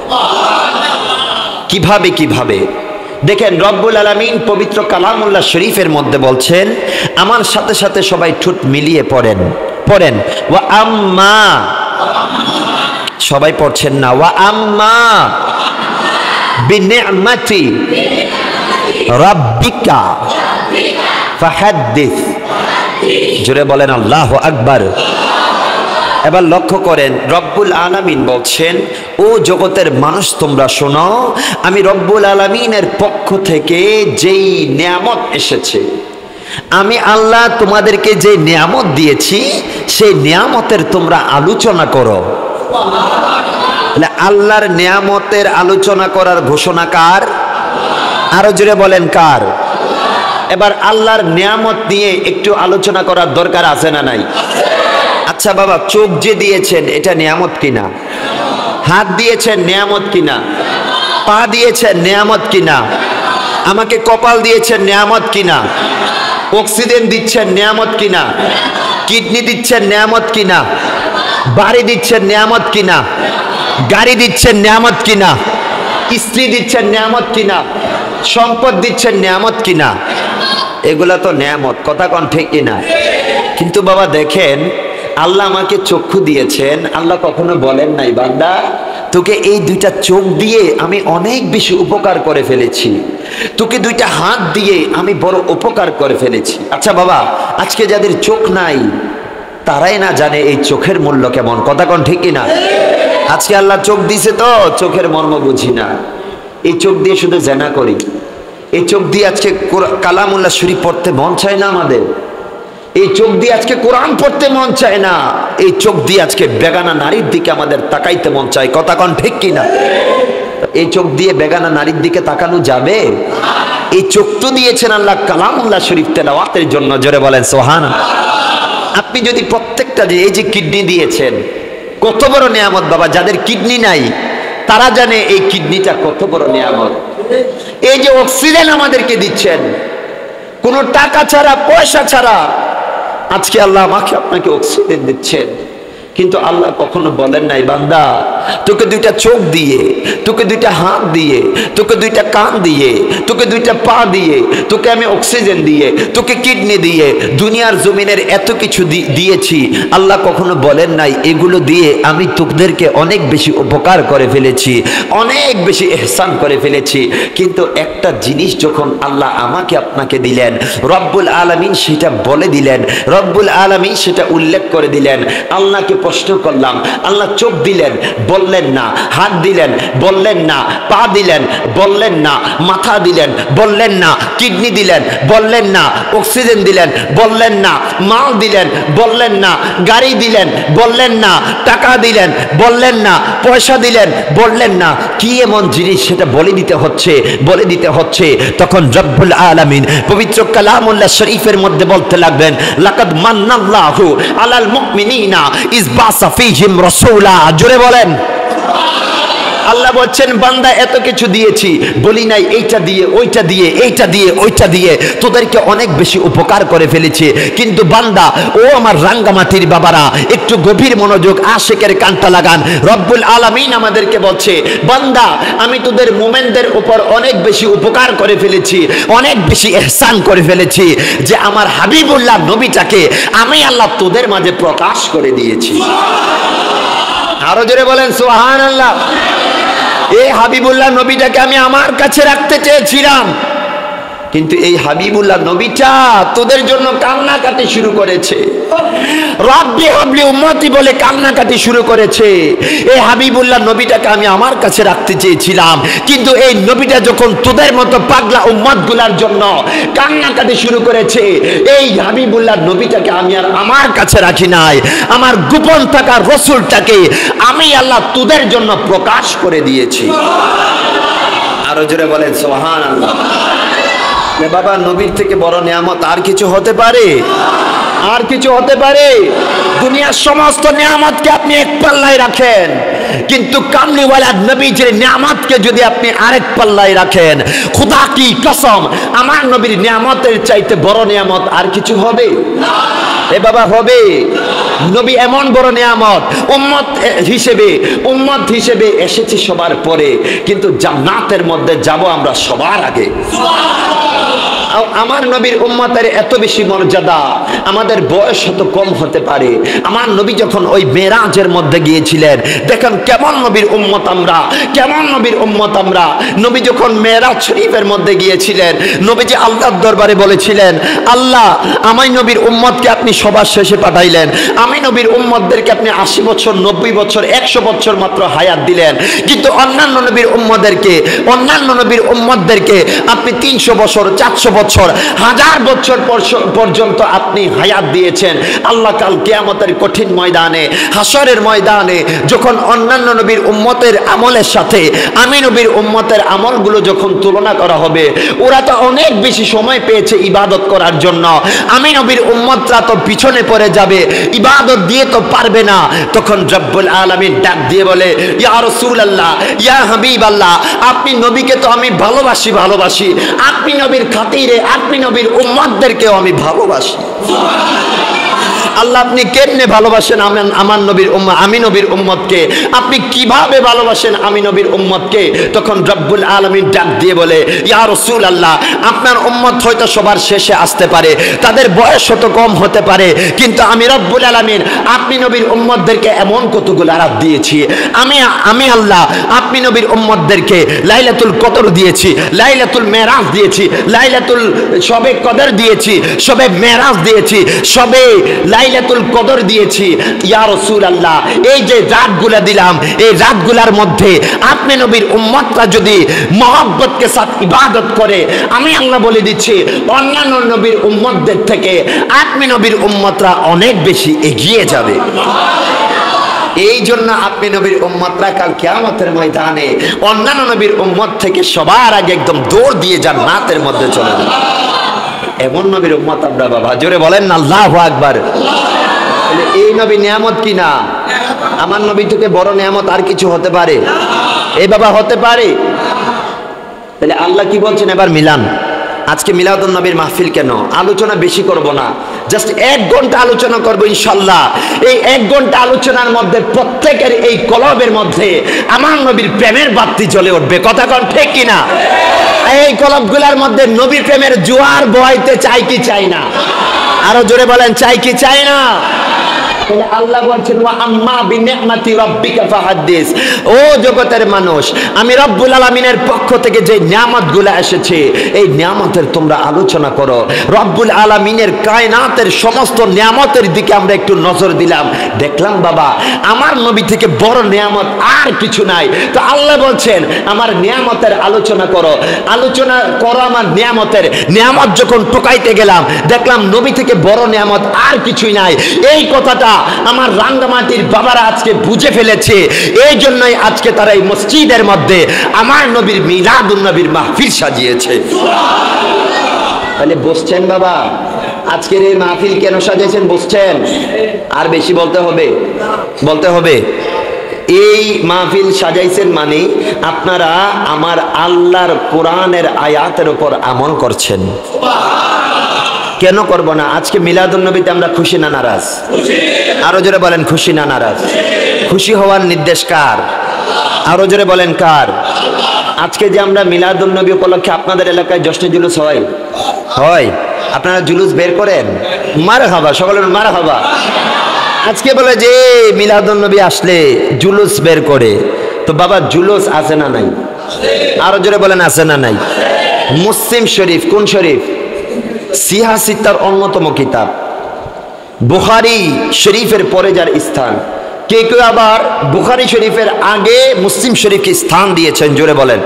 S1: কিভাবে কিভাবে দেখেন, রব্বুল আলামিন পবিত্র কালামুল্লাহ শরীফের মধ্যে বলছেন, আমার সাথে সাথে সবাই ঠোঁট মিলিয়ে পড়েন পড়েন ওয়া আম্মা, সবাই পড়ছেন না, ওয়া আম্মা বিনি'মাতি রাব্বিকা ফাহাদ্দিস। জোরে বলেন আল্লাহু আকবার। এবার লক্ষ্য করেন, রব্বুল আলামিন বলছেন, ও জগতের মানুষ তোমরা শোনো, আমি রব্বুল আলামিনের পক্ষ থেকে যেই নিয়ামত এসেছে, আমি আল্লাহ তোমাদেরকে যে নিয়ামত দিয়েছি, সেই নিয়ামতের তোমরা আলোচনা করো। আল্লাহর নিয়ামতের আলোচনা করার ঘোষণা কার? আরো জোরে বলেন, কার? এবার আল্লাহর নিয়ামত নিয়ে একটু আলোচনা করার দরকার আছে না নাই? আচ্ছা বাবা, চোখ যে দিয়েছেন এটা নিয়ামত কিনা? হাত দিয়েছেন নিয়ামত কিনা? পা দিয়েছেন নিয়ামত কিনা? আমাকে কপাল দিয়েছেন নিয়ামত কিনা? অক্সিজেন দিচ্ছেন নিয়ামত কিনা? কিডনি দিচ্ছেন নিয়ামত কিনা? বাড়ি দিচ্ছেন নিয়ামত কিনা? গাড়ি দিচ্ছেন নিয়ামত কিনা? স্ত্রী দিচ্ছেন নিয়ামত কিনা? সম্পদ দিচ্ছেন নিয়ামত কিনা? এগুলা তো নিয়ামত, কথা কোন ঠিক কিনা? কিন্তু বাবা দেখেন, আল্লাহ আমাকে চক্ষু দিয়েছেন, আল্লাহ কখনো বলেন নাই বান্দা তোকে এই দুইটা চোখ দিয়ে আমি অনেক বেশি উপকার করে ফেলেছি, তোকে দুইটা হাত দিয়ে আমি বড় উপকার করে ফেলেছি। আচ্ছা বাবা, আজকে যাদের চোখ নাই তারাই না জানে এই চোখের মূল্য কেমন, কথা কোন ঠিক কিনা? আজকে আল্লাহ চোখ দিছে তো চোখের মর্ম বুঝি না, এই চোখ দিয়ে শুধু জেনা করি, এই চোখ দিয়ে আজকে কালামুল্লাহ শরীফ পড়তে মন চায় না আমাদের, এই চোখ দিয়ে আজকে কোরআন পড়তে মন চায় না, এই চোখ দিয়ে আজকে বেগানা নারীর দিকে আমাদের তাকাইতে মন চায়, কথা কোন ঠিক কিনা? এই চোখ দিয়ে বেগানা নারীর দিকে তাকানো যাবে? এই চোখ তো দিয়েছেন আল্লাহ কালামুল্লাহ শরীফ তেলাওয়াতের জন্য, জোরে বলেন সুবহানাল্লাহ। আপনি যদি প্রত্যেকটা, যে এই যে কিডনি দিয়েছেন, কত বড় নিয়ামত বাবা, যাদের কিডনি নাই তারা জানে এই কিডনিটা কত বড় নিয়ামত। এই যে অক্সিজেন আমাদেরকে দিচ্ছেন কোনো টাকা ছাড়া, পয়সা ছাড়া, আজকে আল্লাহ আমাকে আপনাকে অক্সিজেন দিচ্ছেন, কিন্তু আল্লাহ কখনো বলেন নাই বান্দা তোকে দুইটা চোখ দিয়ে, তোকে দুইটা হাত দিয়ে, তোকে দুইটা কান দিয়ে, তোকে দুইটা পা দিয়ে, তোকে আমি অক্সিজেন দিয়ে, তোকে কিডনি দিয়ে দুনিয়ার জমিনের এত কিছু দিয়েছি। আল্লাহ কখনো বলেন নাই এগুলো দিয়ে আমি তোদেরকে অনেক বেশি উপকার করে ফেলেছি, অনেক বেশি ইহসান করে ফেলেছি। কিন্তু একটা জিনিস যখন আল্লাহ আমাকে আপনাকে দিলেন, রব্বুল আলামিন সেটা বলে দিলেন, রব্বুল আলামিন সেটা উল্লেখ করে দিলেন। আল্লাহকে প্রশ্ন করলাম, আল্লাহ চোখ দিলেন বললেন না, হাত দিলেন বললেন না, পা দিলেন বললেন না, মাথা দিলেন বললেন না, কিডনি দিলেন বললেন না, অক্সিজেন দিলেন বললেন না, মাল দিলেন বললেন না, গাড়ি দিলেন বললেন না, টাকা দিলেন বললেন না, পয়সা দিলেন বললেন না। কি এমন জিনিস সেটা বলে দিতে হচ্ছে, বলে দিতে হচ্ছে। তখন রব্বুল আলামিন পবিত্র কালামুল্লাহ শরীফের মধ্যে বলতে লাগলেন, লাকাদ মান্নাল্লাহু আলাল মুমিনিনা ইজ বাসা ফীহিম রাসূলা। জোরে বলেন। আল্লাহ বলছেন বান্দা এত কিছু দিয়েছি, বলি নাই এইটা দিয়ে ওইটা দিয়ে এইটা দিয়ে ওইটা দিয়ে তোদেরকে অনেক বেশি উপকার করে ফেলেছে। কিন্তু বান্দা ও আমার রাঙ্গামাটির বাবারা একটু গভীর মনোযোগ, আশিকের কানটা লাগান। রব্বুল আলামিন আমাদেরকে বলছে বান্দা আমি তোদের মুমিনদের উপর অনেক বেশি উপকার করে ফেলেছি, অনেক বেশি ইহসান করে ফেলেছি যে আমার হাবিবুল্লাহ নবীটাকে আমি আল্লাহ তোদের মাঝে প্রকাশ করে দিয়েছি। আরো জোরে বলেন সুবহানাল্লাহ। এই হাবিবুল্লাহ নবীটাকে আমি আমার কাছে রাখতে চেয়েছিলাম, কিন্তু এই হাবিবুল্লাহ নবীটা তোদের জন্য কান্নাকাটি শুরু করেছে। রব্বি হাবলি উম্মতি বলে কান্নাকাটি শুরু করেছে। এই হাবিবুল্লাহ নবীটাকে আমি আমার কাছে রাখতে চেয়েছিলাম, কিন্তু এই নবীটা যখন তোদের মতো পাগলা উম্মতগুলার জন্য কান্নাকাটি শুরু করেছে, এই হাবিবুল্লাহ নবীটাকে আমি আর আমার কাছে রাখি নাই। আমার গোপন থাকা রসুলটাকে আমি আল্লাহ তোদের জন্য প্রকাশ করে দিয়েছি। আরো জোরে বলেন সুবহানাল্লাহ। বাবা নবীর থেকে বড় নিয়ামত আর কিছু হতে পারে? আর কিছু হতে পারে? দুনিয়ার সমস্ত নিয়ামতকে আপনি এক পাল্লায় রাখেন, কিন্তু কামলিওয়ালা নবীজির নিয়ামতকে যদি আপনি আরেক পাল্লায় রাখেন, খোদা কি কসম আমার নবীর নিয়ামতের চাইতে বড় নিয়ামত আর কিছু হবে? এ বাবা হবে। নবী এমন বড় নিয়ামত, উম্মত হিসেবে উম্মত হিসেবে এসেছি সবার পরে, কিন্তু জান্নাতের মধ্যে যাব আমরা সবার আগে। আমার নবীর উম্মতের এত বেশি মর্যাদা, আমাদের বয়স হয়তো কম হতে পারে। আমার নবী যখন ওই মেরাজের মধ্যে গিয়েছিলেন, দেখেন কেমন নবীর উম্মত আমরা, কেমন নবীর উম্মত আমরা। নবী যখন মেরাজ শরীফের মধ্যে গিয়েছিলেন, নবীজি আল্লাহর দরবারে বলেছিলেন, আল্লাহ আমার নবীর উম্মতকে আপনি সবার শেষে পাঠাইলেন, আমি নবীর উম্মতদেরকে আপনি আশি বছর নব্বই বছর একশো বছর মাত্র হায়াত দিলেন, কিন্তু অন্যান্য নবীর উম্মতদেরকে অন্যান্য নবীর উম্মতদেরকে আপনি তিনশো বছর চারশো বছর হাজার বছর পর্যন্ত আপনি হায়াত দিয়েছেন। আল্লাহ কাল কিয়ামতের কঠিন ময়দানে, হাসরের ময়দানে যখন অন্যান্য নবীর উম্মতের আমলের সাথে আমি নবীর উম্মতের আমলগুলো যখন তুলনা করা হবে, ওরা তো অনেক বেশি সময় পেয়েছে ইবাদত করার জন্য, আমি নবীর উম্মতরা তো পিছনে পড়ে যাবে, ইবাদত দিয়ে তো পারবে না। তখন রব্বুল আলামিন ডাক দিয়ে বলে, ইয়া রাসূলুল্লাহ, ইয়া হাবিবাল্লাহ, আপনি নবীকে তো আমি ভালোবাসি ভালোবাসি আপনি নবীর খাতিরে আপনি নবীর উম্মতদেরকেও আমি ভালোবাসি। আল্লাহ আপনি কেমনে ভালোবাসেন আমার নবীর উম্মত, আমি নবীর উম্মতকে? আপনি কিভাবে ভালোবাসেন আমি নবীর উম্মতকে? তখন রব্বুল আলামিন ডাক দিয়ে বলে, ইয়া রাসূলুল্লাহ, আপনার উম্মত হয়তো সবার শেষে আসতে পারে, তাদের বয়স হয়তো কম হতে পারে, কিন্তু আমি রব্বুল আলামিন আপনি নবীর উম্মতদেরকে এমন কতগুলো রাত দিয়েছি, আমি আমি আল্লাহ আপনি নবীর উম্মতদেরকে লাইলাতুল কদর দিয়েছি, লাইলাতুল মেরাজ দিয়েছি, লাইলাতুল শবে কদর দিয়েছি, শবে মেরাজ দিয়েছি, শবে লাইলাতুল কদর দিয়েছি। ইয়া রাসূলুল্লাহ, এই যে রাতগুলা দিলাম, এই রাতগুলার মধ্যে আপনি নবীর উম্মতরা যদি মহব্বতকে সাথে ইবাদত করে, আমি আল্লাহ বলে দিচ্ছি অন্যান্য নবীর উম্মতদের থেকে আপনি নবীর উম্মতরা অনেক বেশি এগিয়ে যাবে। এই জন্য আপনি নবীর উম্মতরা কাল কিয়ামতের ময়দানে অন্যান্য নবীর উম্মত থেকে সবার আগে একদম দৌড় দিয়ে জান্নাতের মধ্যে চলে যাবে। এমন নবীর উম্মত আমরা বাবা, জোরে বলেন না আল্লাহু আকবার। এই নবী নিয়ামত কি না? আমার নবী থেকে বড় নিয়ামত আর কিছু হতে পারে? এই বাবা হতে পারে? তাহলে আল্লাহ কি বলছেন এবার মিলান, আজকে মিলাদুন নবীর মাহফিল কেন, আলোচনা বেশি করব না, জাস্ট এক ঘন্টা আলোচনা করব ইনশাল্লাহ। এই এক ঘন্টা আলোচনার মধ্যে প্রত্যেকের এই কলবের মধ্যে আমার নবীর প্রেমের বাতি জ্বলে উঠবে। কথা কোন ঠিক কিনা? এই কলবগুলোর মধ্যে নবীর প্রেমের জোয়ার বইতে চাই কি চাই না? আরো জোরে বলেন, চাই কি চাই না? আল্লাহ বলছেন ওয়া আম্মা বিনিআমাতি রাব্বিকা ফাহাদ্দিস। ও জগতের মানুষ, আমি রব্বুল আলামিনের পক্ষ থেকে যে নিয়ামতগুলো এসেছে এই নিয়ামতের তোমরা আলোচনা করো। রব্বুল আলামিনের কায়নাতের সমস্ত নিয়ামতের দিকে আমরা একটু নজর দিলাম, দেখলাম বাবা আমার নবী থেকে বড় নিয়ামত আর কিছু নাই। তো আল্লাহ বলছেন আমার নিয়ামতের আলোচনা করো, আলোচনা করো আমার নিয়ামতের। নিয়ামত যখন টুকাইতে গেলাম দেখলাম নবী থেকে বড় নিয়ামত আর কিছুই নাই। এই কথাটা আমার রাঙ্গামাটির বাবারা আজকে বুঝে ফেলেছে, এই জন্যই আজকে তারা এই মসজিদের মধ্যে আমার নবীর মিলাদুন নবীর মাহফিল সাজিয়েছে। তাহলে বসছেন বাবা, আজকের এই মাহফিল কেন সাজিয়েছেন বসছেন? আর বেশি বলতে হবে, বলতে হবে। এই মাহফিল সাজাইছেন মানে আপনারা আমার আল্লাহর কোরআনের আয়াতের উপর আমল করছেন। কেন করব না? আজকে মিলাদুন নবীতে আমরা খুশি না নারাজ? আরো জোরে বলেন, খুশি না নারাজ? খুশি হওয়ার নির্দেশ কার? আরো জোরে বলেন কার? আজকে যে আমরা মিলাদুন নবী উপলক্ষে আপনাদের এলাকায় জশ্নে জুলুস হয় হয় আপনারা জুলুস বের করেন? মারহাবা, সকলের মারহাবা। আজকে বলে যে মিলাদুন নবী আসলে জুলুস বের করে, তো বাবা জুলুস আছে না নাই? আরো জোরে বলেন, আছে না নাই? মুসলিম শরীফ, কোন শরীফ? সিহাসিতার অন্যতম কিতাব বুখারী শরীফের পরে যার স্থান। কে কেউ আবার বুখারী শরীফের আগে মুসলিম শরীফকে স্থান দিয়েছেন, জোরে বলেন।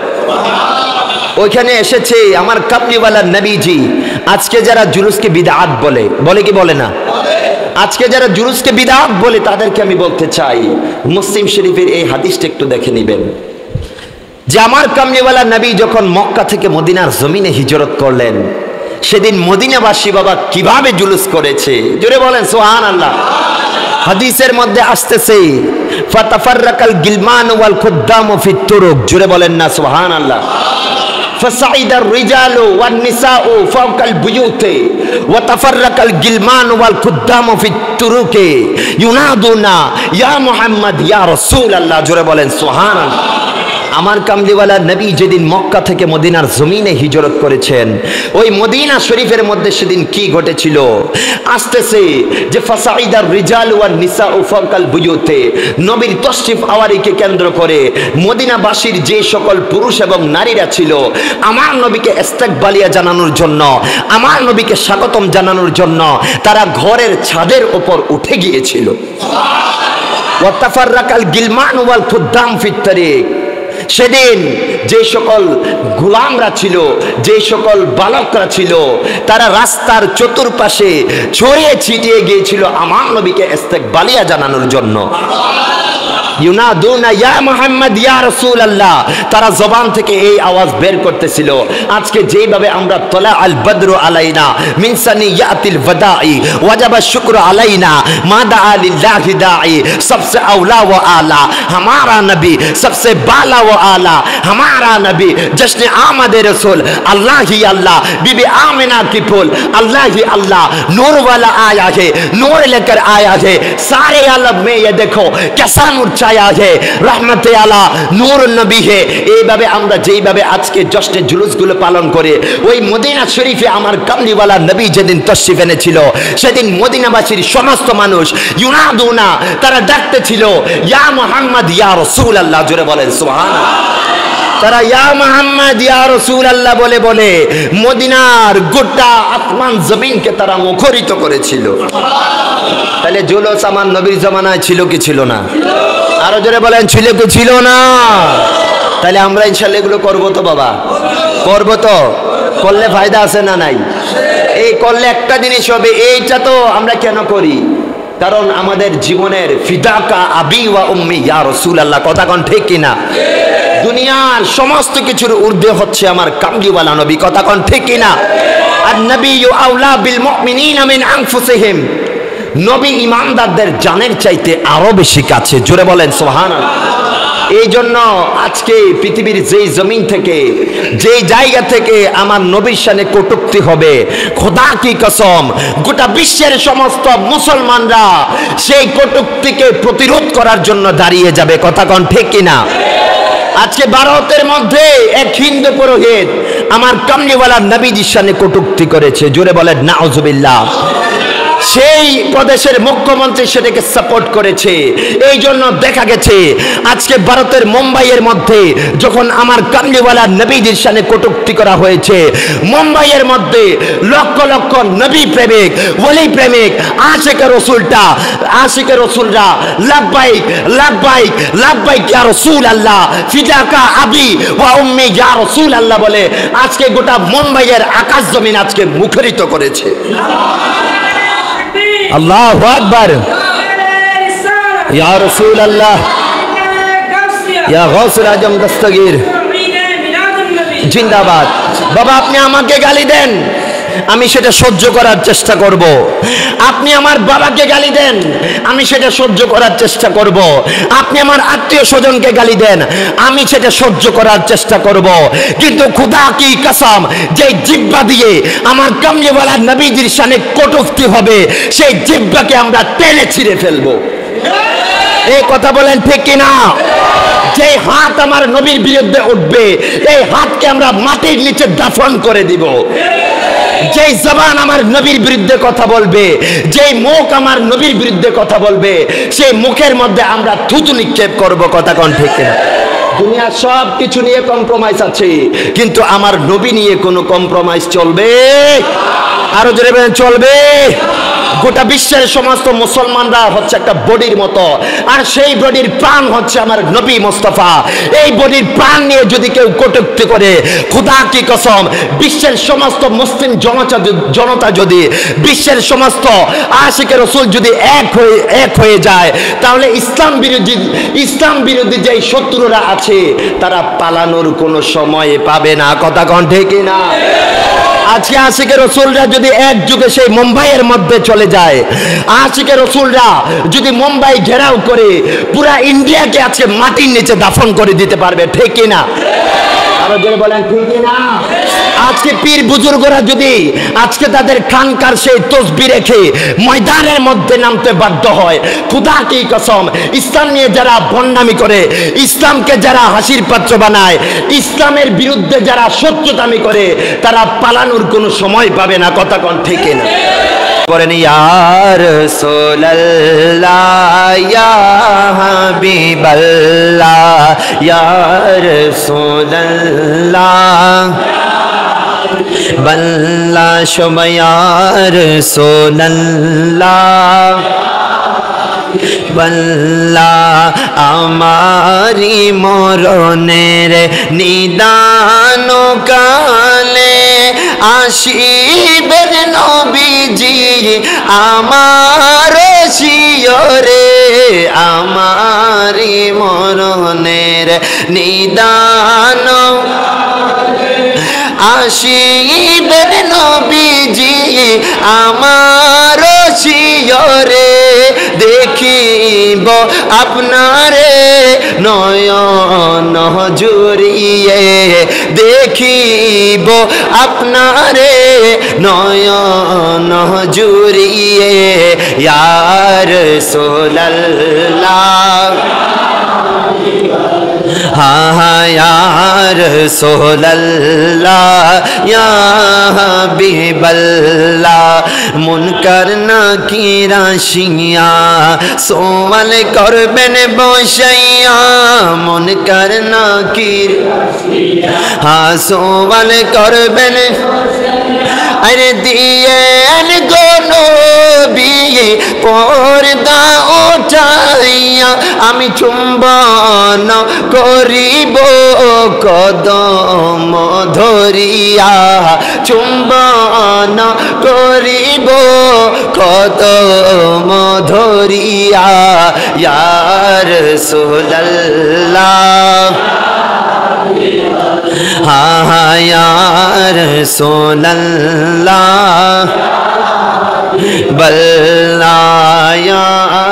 S1: ওইখানে এসেছে আমার কামলিওয়ালা নবীজি। আজকে যারা জুলুসকে বিদআত বলে, বলে কি বলে না? আজকে যারা জুলুসকে বিদআত বলে তাদেরকে আমি বলতে চাই মুসলিম শরীফের এই হাদিসটা একটু দেখে নেবেন, যে আমার কামলিওয়ালা নবী যখন মক্কা থেকে মদিনার জমিনে হিজরত করলেন সেদিন মদিনাবাসী বাবা কিভাবে জুলুস করেছে, জোরে বলেন সুবহানাল্লাহ। হাদিসের মধ্যে আসতেছে ফাতাফাররাকাল গিলমান ওয়াল খুদ্দাম ফিত তুরুক, জোরে বলেন না সুবহানাল্লাহ। ফাসাইদার রিজালু ওয়ান নিসাউ ফাওকাল বুয়ুতি ওয়া তাফাররাকাল গিলমান ওয়াল খুদ্দাম ফিত তুরুকি ইউনাদুনা ইয়া মুহাম্মদ ইয়া রাসূলুল্লাহ, জোরে বলেন সুবহানাল্লাহ। আমার কামলিওয়ালা নবী যেদিন মক্কা থেকে মদিনার জমিনে হিজরত করেছেন, ওই মদিনা শরীফের মধ্যে সেদিন কি ঘটেছিল আসতেছে যে ফাসাইদার রিজাল ওয়ান নিসাউ ফাওকাল বুয়ুতি, নবীর তাশরিফ আওয়ারিকে কেন্দ্র করে মদিনাবাসীর যে সকল পুরুষ এবং নারীরা ছিল আমার নবীকে ইস্তেকবালিয়া জানানোর জন্য, আমার নবীকে স্বাগতম জানানোর জন্য তারা ঘরের ছাদের উপর উঠে গিয়েছিল। ওয়া তাফাররাকাল গিলমান ওয়াল খুদ্দাম ফিত তারিক, সেদিন যে সকল গোলামরা ছিল, যে সকল বালকরা ছিল তারা রাস্তার চতুর্পাশে ছড়িয়ে ছিটিয়ে গিয়েছিল আমার নবীকে ইস্তেকবালিয়া জানানোর জন্য। ইউনাদুনা ইয়া মুহাম্মদ ইয়া রাসূলুল্লাহ, তারা জবান থেকে এই আওয়াজ বের করতেছিল। আজকে যেভাবে আমরা তলা আল বদরু আলাইনা মিন সানিয়াতিল ওয়াদাই ওয়াজাবা শুকরু আলাইনা মা দাআ লিল্লাহি দাঈ सबसे औला व आला हमारा नबी, सबसे बाला व आला हमारा नबी, जश्न आमद रसूल अल्लाह ही अल्लाह, बीबी आमिना की फूल अल्लाह ही अल्लाह, नूर वाला आया है, नूर लेकर आया है, सारे आलम में ये देखो कैसा नूर छाया है, रहमत आला नूर नबी है। এইভাবে আমরা যেইভাবে আজকে জশ্নে জুলুসগুলো পালন করে ওই মদিনা শরীফে আমার কামলিওয়ালা নবী যেদিন তশরিফ এনেছিল সেদিন মদিনাবাসীর সমস্ত মানুষ ইউনাদুনা, তারা ডাকতে ছিল ইয়া মুহাম্মদ ইয়া রাসূলুল্লাহ, জোরে বলেন সুবহানাল্লাহ। তারা ইয়া মুহাম্মদ ইয়া রাসূলুল্লাহ বলে বলে মদিনার গোটা আসমান জমিনকে তারা মুখরিত করেছিল। তাহলে জুলুস আমার নবীর জামানায় ছিল কি ছিল না? আরো জোরে বলেন, ছিল কি ছিল না? তাহলে আমরা ইনশাআল্লাহ এগুলো করব তো বাবা, করব তো? করলে ফায়দা আছে না নাই? এই করলে একটা জিনিস হবে, এইটা তো আমরা কেন করি? কারণ আমাদের জীবনের ফিদাকা আবি ওয়া উম্মি ইয়া রাসূলুল্লাহ, কথা কোন ঠিক কিনা? দুনিয়ার সমস্ত কিছুর ঊর্ধ্বে হচ্ছে আমার কামলিওয়ালা নবী, কথা কোন ঠিক কিনা? আর নবিয়্যু আওলা বিল মুমিনিনা মিন আনফুসিহিম, নবী ইমানদারদের জানের চাইতে আরো বেশি কাছে, জোরে বলেন সুবহানাল্লাহ। এই জন্য আজকে পৃথিবীর যেই জমিন থেকে যেই জায়গা থেকে আমার নবীর শানে কটূক্তি হবে, খোদা কি কসম গোটা বিশ্বের সমস্ত মুসলমানরা সেই কটূক্তিকে প্রতিরোধ করার জন্য দাঁড়িয়ে যাবে। কথা কোন ঠিক কিনা? আজকে ভারতের মধ্যে এক হিন্দু পুরোহিত আমার কামলিওয়ালা নবীজির শানে কটূক্তি করেছে, জোরে বলেন নাউজুবিল্লাহ। সেই প্রদেশের মুখ্যমন্ত্রী সেটাকে সাপোর্ট করেছে। এই জন্য দেখা গেছে আজকে ভারতের মুম্বাইয়ের মধ্যে যখন আমার কামলিওয়ালা নবীজির শানে কটূক্তি করা হয়েছে, মুম্বাইয়ের মধ্যে লক্ষ লক্ষ নবী প্রেমিক, ওলি প্রেমিক, আশিকে রসুলটা আশিকে রসুলরা লাব্বাইক লাব্বাইক লাব্বাইক ইয়া রাসূল আল্লাহ ফিদাকা আবি ওয়া উম্মি ইয়া রাসূল আল্লাহ বলে আজকে গোটা মুম্বাইয়ের আকাশ জমিন আজকে মুখরিত করেছে। আল্লাহু আকবার, ইয়া রাসূল আল্লাহ, ইয়া গাউসুল আজম দস্তগীর জিন্দাবাদ। বাবা আপনি আমাকে গালি দেন, আমি সেটা সহ্য করার চেষ্টা করব। আপনি আমার বাবাকে গালি দেন, আমি সেটা সহ্য করার চেষ্টা করব। আপনি আমার আত্মীয় স্বজনকে গালি দেন, আমি সেটা সহ্য করার চেষ্টা করব। কিন্তু খোদা কি কসম, যে জিহ্বা দিয়ে আমার কামলিওয়ালা নবীজির শানে কটূক্তি হবে, সেই জিহ্বাকে আমরা টেনে ছিঁড়ে ফেলবো। এই কথা বলেন ঠিক কিনা? যে হাত আমার নবীর বিরুদ্ধে উঠবে, এই হাতকে আমরা মাটির নিচে দাফন করে দিব। যেই জবান আমার নবীর বিরুদ্ধে কথা বলবে, যেই মুখ আমার নবীর বিরুদ্ধে কথা বলবে, সেই মুখের মধ্যে আমরা থুতু নিক্ষেপ করব। কথা কোন ঠিক কিনা? দুনিয়ার সব কিছু নিয়ে কম্প্রোমাইজ আছে, কিন্তু আমার নবী নিয়ে কোনো কম্প্রোমাইজ চলবে? আরো জোরে বলেন চলবে? গোটা বিশ্বের সমস্ত মুসলমানরা হচ্ছে একটা বডির মতো, আর সেই বডির প্রাণ হচ্ছে আমার নবী মুস্তাফা। এই বডির প্রাণ নিয়ে যদি কেউ কটূক্তি করে, খোদা কি কসম বিশ্বের সমস্ত মুসলিম জনতা জনতা যদি বিশ্বের সমস্ত আশিকে রাসূল যদি এক হয়ে এক হয়ে যায়, তাহলে ইসলাম বিরোধী ইসলাম বিরোধী যেই শত্রুরা আছে তারা পালানোর কোনো সময় পাবে না। কথা কোন ঠিক না? আজকে আশিকে রসুলরা যদি এক যুগে সেই মুম্বাইয়ের মধ্যে চলে যায়, আশিকে রসুলরা যদি মুম্বাই ঘেরাও করে পুরা ইন্ডিয়াকে আজকে মাটির নিচে দাফন করে দিতে পারবে। ঠিক কিনা? আরো জোরে বলেন ঠিক কিনা? আজকে পীর বুজুর্গরা যদি আজকে তাদের খানকার সেই তসবিহ রেখে ময়দানের মধ্যে নামতে বাধ্য হয়, খোদা কি কসম ইসলাম নিয়ে যারা ভণ্ডামি করে, ইসলামকে যারা হাসির পাত্র বানায়, ইসলামের বিরুদ্ধে যারা শত্রুতামি করে, তারা পালানোর কোনো সময় পাবে না। কথা কোন ঠিক না? পড়েন ইয়া রাসূলুল্লাহ ইয়া হাবিবাল্লাহ ইয়া রাসূলুল্লাহ বল্লা শুভ ইয়া রাসূলুল্লাহ বল্লা আমারি মরণের নিদান কালে আসিবেন নবীজি আমার শিয়রে, আমারি মরণের নিদান আসিবেন নবীজি আমার শিয়রে, দেখিব আপনারে নয়ন জুড়িয়ে, দেখিব আপনারে নয়ন জুড়িয়ে ইয়া রাসূলুল্লাহ হা হা ইয়া রাসূলুল্লাহ ইয়া হাবিবাল্লাহ মুনকার নাকির আসিয়া সওয়াল করবেন বসাইয়া, মুনকার নাকির হ্যাঁ সওয়াল করবেন আরে দিয়েন গো নবী পর্দা উঠাইয়া, আমি চুম্বন করিব কদম ধরিয়া, চুম্বন করিব কদম ধরিয়া ইয়া রাসূলুল্লাহ হা হা ইয়া রাসূলুল্লাহ বাল্লাহ ইয়া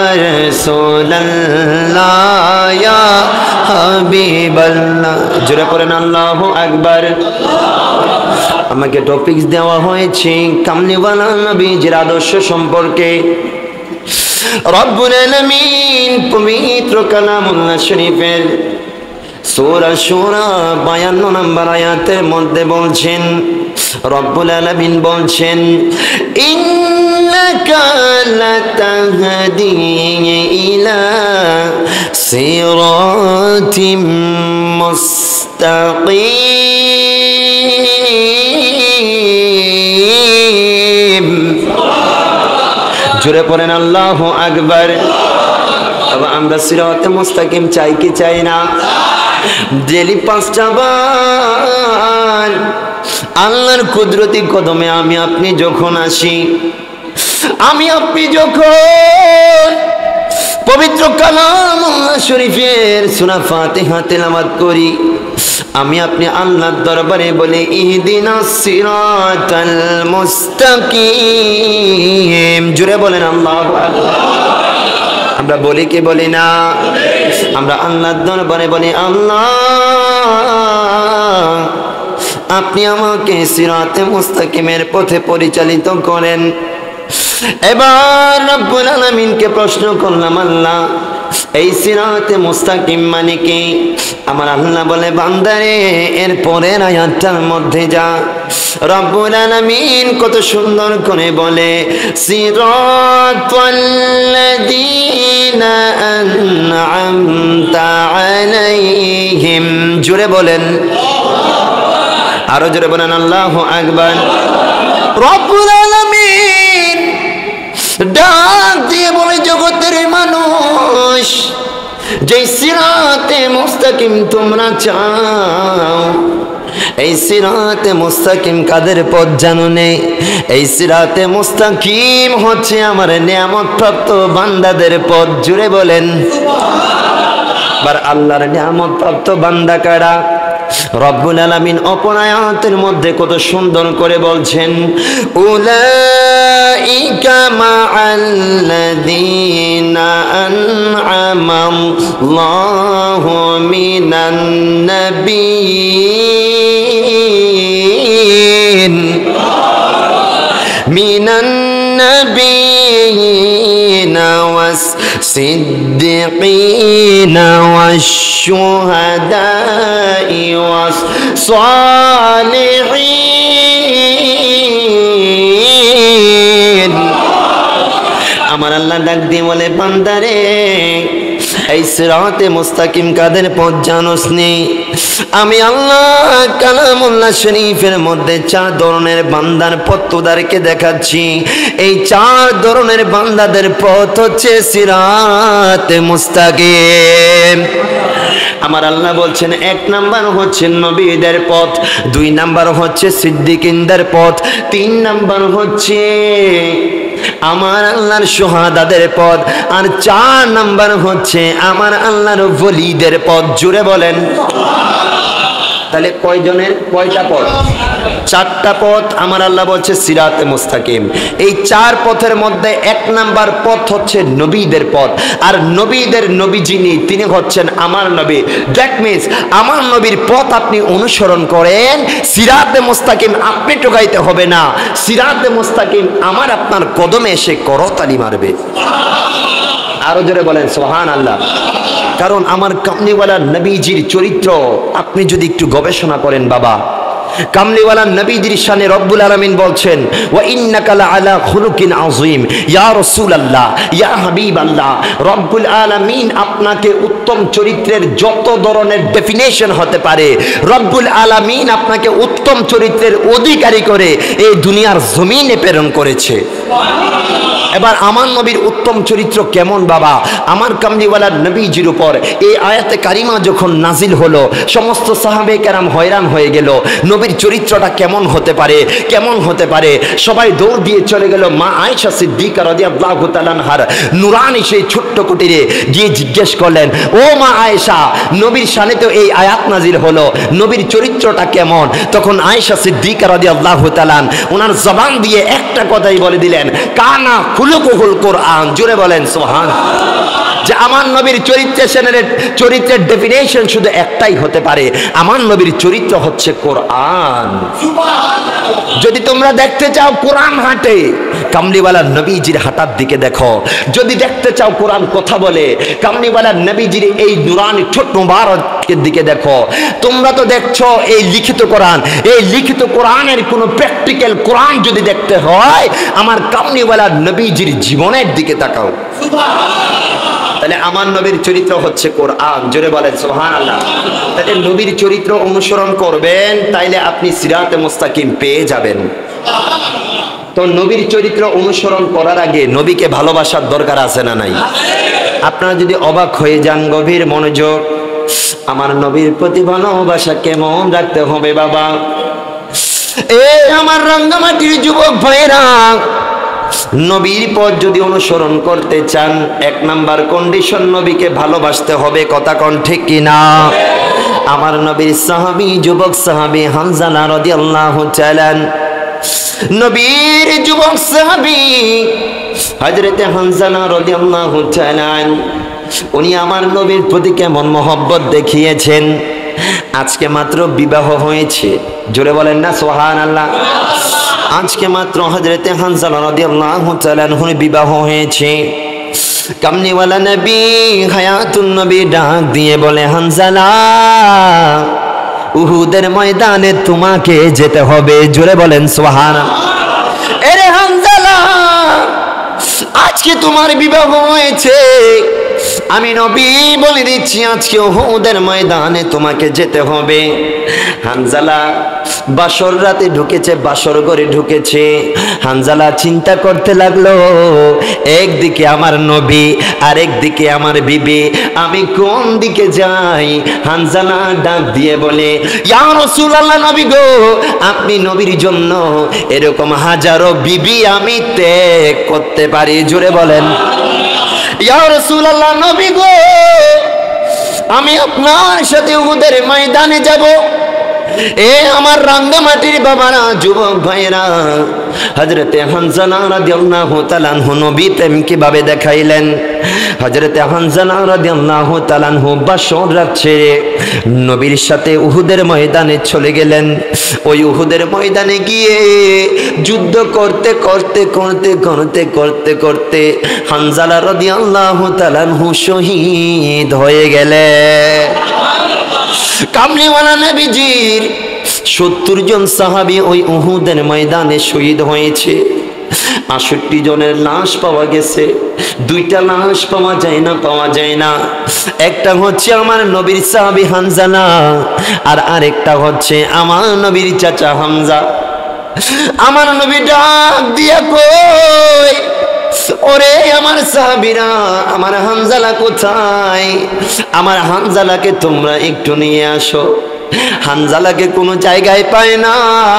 S1: রাসূলুল্লাহ ইয়া হাবিবাল্লাহ। জোরে পড়েন আল্লাহু আকবার। আমাকে টপিকস দেওয়া হয়েছে কামলিওয়ালা নবীজির আদর্শ সম্পর্কে। রব্বুল আলামিন পবিত্র কালামুল্লাহ শরীফের সূরা শুরা বায়ান্ন নম্বর আয়াতের মধ্যে বলছেন, রব্বুল আলামিন বলছেন, ইন্নাকা লাতাহদি ইলা সিরাতিম মুস্তাকিম। জোরে পড়েন আল্লাহু আকবার। তবে আমরা সিরাতে মুস্তাকিম চাই কি চাই না? ডেলি পাঁচটা বার আল্লাহর কুদরতি কদমে আমি আপনি যখন আসি, আমি আপনি যখন পবিত্র কালামুল্লাহ শরীফের সূরা ফাতিহা তেলাওয়াত করি, আমি আপনি আল্লাহর দরবারে বলি ইহদিনাস সিরাতাল মুস্তাকিম। জোরে বলেন আল্লাহু আকবার। আমরা বলি কি বলি না? আমরা আল্লাহর দরবারে বলি, আল্লাহ আপনি আমাকে সিরাতে মুস্তাকিমের পথে পরিচালিত করেন। এবার রব্বুল আলামিনকে প্রশ্ন করলাম, আল্লাহ এই সিরাতে মুস্তাকিম মানে কি? আমার আল্লাহ বলে, বান্দারে এর পরের আয়াতটার মধ্যে যা। রব্বুল আলামিন কত সুন্দর করে বলে, সিরাতাল্লাযীনা আন'আমতা আলাইহিম। জোরে বলেন, আরো জোরে বলেন আল্লাহু আকবার। রব্বুল আলামিন ডাক দিয়ে বলে, জগতের মানুষ, যে সিরাতে মুস্তাকিম তোমরা চাও, এই সিরাতে মুস্তাকিম কাদের পথ জানো নেই? এই সিরাতে মুস্তাকিম হচ্ছে আমার নিয়ামত প্রাপ্ত বান্দাদের পথ। জুড়ে বলেন। বার আল্লাহর নিয়ামত প্রাপ্ত বান্দা কারা? রব্বুল আলামিন অপর আয়াতের মধ্যে কত সুন্দর করে বলছেন, উলাইকা মা'আল্লাযীনা আন'আমাল্লাহু মিনান নাবিয়্যিন মিনান নাবিয়্যিন والصديقين والشهداء والصالحين। আমার আল্লাহ ডাক দিয়ে বলে, বান্দারে এই সিরাতে মুস্তাকিম কাদের পথ জানোস নি? আমি আল্লাহ কালামুল্লাহ শরীফের মধ্যে চার ধরনের বান্দার পথ তোদেরকে দেখাচ্ছি। এই চার ধরনের বান্দাদের পথ হচ্ছে সিরাতে মুস্তাকিম। আমার আল্লাহ বলছেন, এক নাম্বার হচ্ছে নবীদের পথ, দুই নাম্বার হচ্ছে সিদ্দিকিনদের পথ, তিন নাম্বার হচ্ছে আমার আল্লাহর সুহাদাদের পথ, আর চার নাম্বার হচ্ছে আমার আল্লাহর ওলিদের পথ। জুড়ে বলেন। তাহলে কয়জনের কয়টা পথ? চারটা পথ। আমার আল্লাহ বলছে সিরাতে মুস্তাকিম। এই চার পথের মধ্যে এক নাম্বার পথ হচ্ছে নবীদের পথ, আর নবীদের নবী যিনি, তিনি হচ্ছেন আমার নবী। দ্যাট মিনস আমার নবীর পথ আপনি অনুসরণ করেন, সিরাতে মুস্তাকিম আপনি টোকাইতে হবে না। সিরাতে মুস্তাকিম আমার আপনার কদমে এসে করতালি মারবে। আরো জোরে বলেন সুবহানাল্লাহ। কারণ আমার কামলিওয়ালা নবীজির চরিত্র আপনি যদি একটু গবেষণা করেন বাবা, কামলিওয়ালা নবীজির শানে রব্বুল আলামিন বলছেন, ওয়া ইন্নাকা লাআলা খুলুকিন আযীম ইয়া রাসূলুল্লাহ ইয়া হাবিবাল্লাহ। রব্বুল আলামিন আপনাকে উত্তম চরিত্রের যত ধরনের ডেফিনেশন হতে পারে, রব্বুল আলামিন আপনাকে উত্তম চরিত্রের অধিকারী করে এই দুনিয়ার জমিনে প্রেরণ করেছে। এবার আমার নবীর উত্তম চরিত্র কেমন বাবা, আমার কামলিওয়ালার নবীজির উপর এই আয়াতে কারিমা যখন নাজিল হলো, সমস্ত সাহাবে কেরাম হয়রান হয়ে গেল, নবীর চরিত্রটা কেমন হতে পারে, কেমন হতে পারে। সবাই দৌড় দিয়ে চলে গেল মা আয়েশা সিদ্দিকা রাদিয়াল্লাহু তাআলা আনহার নুরানি সেই ছোট্ট কুটিরে, গিয়ে জিজ্ঞেস করলেন, ও মা আয়েশা, নবীর শানে তো এই আয়াত নাজিল হলো, নবীর চরিত্রটা কেমন? তখন আয়েশা সিদ্দিকা রাদিয়াল্লাহু তাআলা ওনার জবান দিয়ে একটা কথাই বলে দিলেন, কানা খুলুকুল কোরআন। জোরে বলেন সুবহানাল্লাহ। যে আমার নবীর চরিত্রের চরিত্রের ডেফিনেশন শুধু একটাই হতে পারে, আমার নবীর চরিত্র হচ্ছে কোরআন। যদি তোমরা দেখতে চাও কোরআন হাঁটে, কামলিওয়ালা নবীজির হাঁটার দিকে দেখো। যদি দেখতে চাও কোরআন কথা বলে, কামলিওয়ালা নবীজির এই নুরানি ঠোঁট মুবারকের দিকে দেখো। তোমরা তো দেখছো এই লিখিত কোরআন, এই লিখিত কোরআনের কোনো প্র্যাকটিক্যাল কোরআন যদি দেখতে হয়, আমার কামলিওয়ালা নবীজির জীবনের দিকে তাকাও। তাহলে আমার নবীর চরিত্র হচ্ছে কোরআন। জোরে বলেন সুবহানাল্লাহ। তাহলে নবীর চরিত্র অনুসরণ করবেন, তাইলে আপনি সিরাতে মুস্তাকিম পেয়ে যাবেন। তো নবীর চরিত্র অনুসরণ করার আগে নবীকে ভালোবাসার দরকার আছে না নাই? আপনারা যদি অবাক হয়ে যান, গভীর মনোযোগ, আমার নবীর প্রতি ভালোবাসা কেমন রাখতে হবে বাবা। এ আমার রাঙ্গামাটির যুবক ভাইরা, নবীর পথ যদি অনুসরণ করতে চান, এক নাম্বার কন্ডিশন, নবীকে ভালোবাসতে হবে। কথা কোন ঠিক কিনা? আমার নবীর সাহাবী, যুবক সাহাবী হানজালা রাদিয়াল্লাহু তাআলা, নবীর যুবক সাহাবী হযরতে হানজালা রাদিয়াল্লাহু তাআলা, উনি আমার নবীর প্রতি কেমন মহব্বত দেখিয়েছেন। আজকে মাত্র বিবাহ হয়েছে, জোরে বলেন না সুবহানাল্লাহ। আজকে মাত্র হযরতে হানজালা রাদিয়াল্লাহু তাআলা আনহুর বিবাহ হয়েছে। কামলিওয়ালা নবী হায়াতুন নবী ডাক দিয়ে বলে, হানজালা, উহুদের ময়দানে তোমাকে যেতে হবে। জোরে বলেন সুবহানাল্লাহ। আরে হানজালা, আজকে তোমার বিবাহ হয়েছে, আমি নবী বলে দিচ্ছি, আজকে উহুদের ময়দানে তোমাকে যেতে হবে। হানজালা বাসর রাতে ঢুকেছে, বাসর ঘরে ঢুকেছে। হানজালা চিন্তা করতে লাগলো, একদিকে আমার নবী আর একদিকে আমার বিবি, আমি কোন দিকে যাই? হানজালা ডাক দিয়ে বলে, ইয়া রাসূলুল্লাহ, নবী গো, আপনি নবীর জন্য এরকম হাজারো বিবি আমি ত্যাগ করতে পারি। জোরে বলেন, ইয়া রাসূলুল্লাহ, নবী গো, আমি আপনার সাথে উহুদের ময়দানে যাব। এ আমার রাঙ্গামাটির বাবারা, যুবক ভাইরা, হযরতে হানজালা রাদিয়াল্লাহু তাআলা আনহু নবী প্রেম কিভাবে দেখাইলেন। হযরতে হানজালা রাদিয়াল্লাহু তাআলা আনহু বাসর রাখছে, নবীর সাথে উহুদের ময়দানে চলে গেলেন। ওই উহুদের ময়দানে গিয়ে যুদ্ধ করতে করতে করতে করতে করতে করতে হানজালা রাদিয়াল্লাহু তাআলা আনহু শহীদ হয়ে গেলেন। কামলিওয়ালা নবীজির সত্তর জন সাহাবী ওই উহুদের ময়দানে শহীদ হয়েছে। আটষট্টি জনের লাশ পাওয়া গেছে। দুইটা লাশ পাওয়া যায় না, পাওয়া যায় না। একটা হচ্ছে আমার নবীর সাহাবী হানজালা, আর আরেকটা হচ্ছে আমার নবীর চাচা হামজা। আমার নবী ডাক দিয়া কই, ওরে আমার সাহাবীরা, আমার হানজালা কোথায়? আমার হানজালাকে তোমরা একটু নিয়ে আসো। হানজালাকে কোনো জায়গায় পায় না।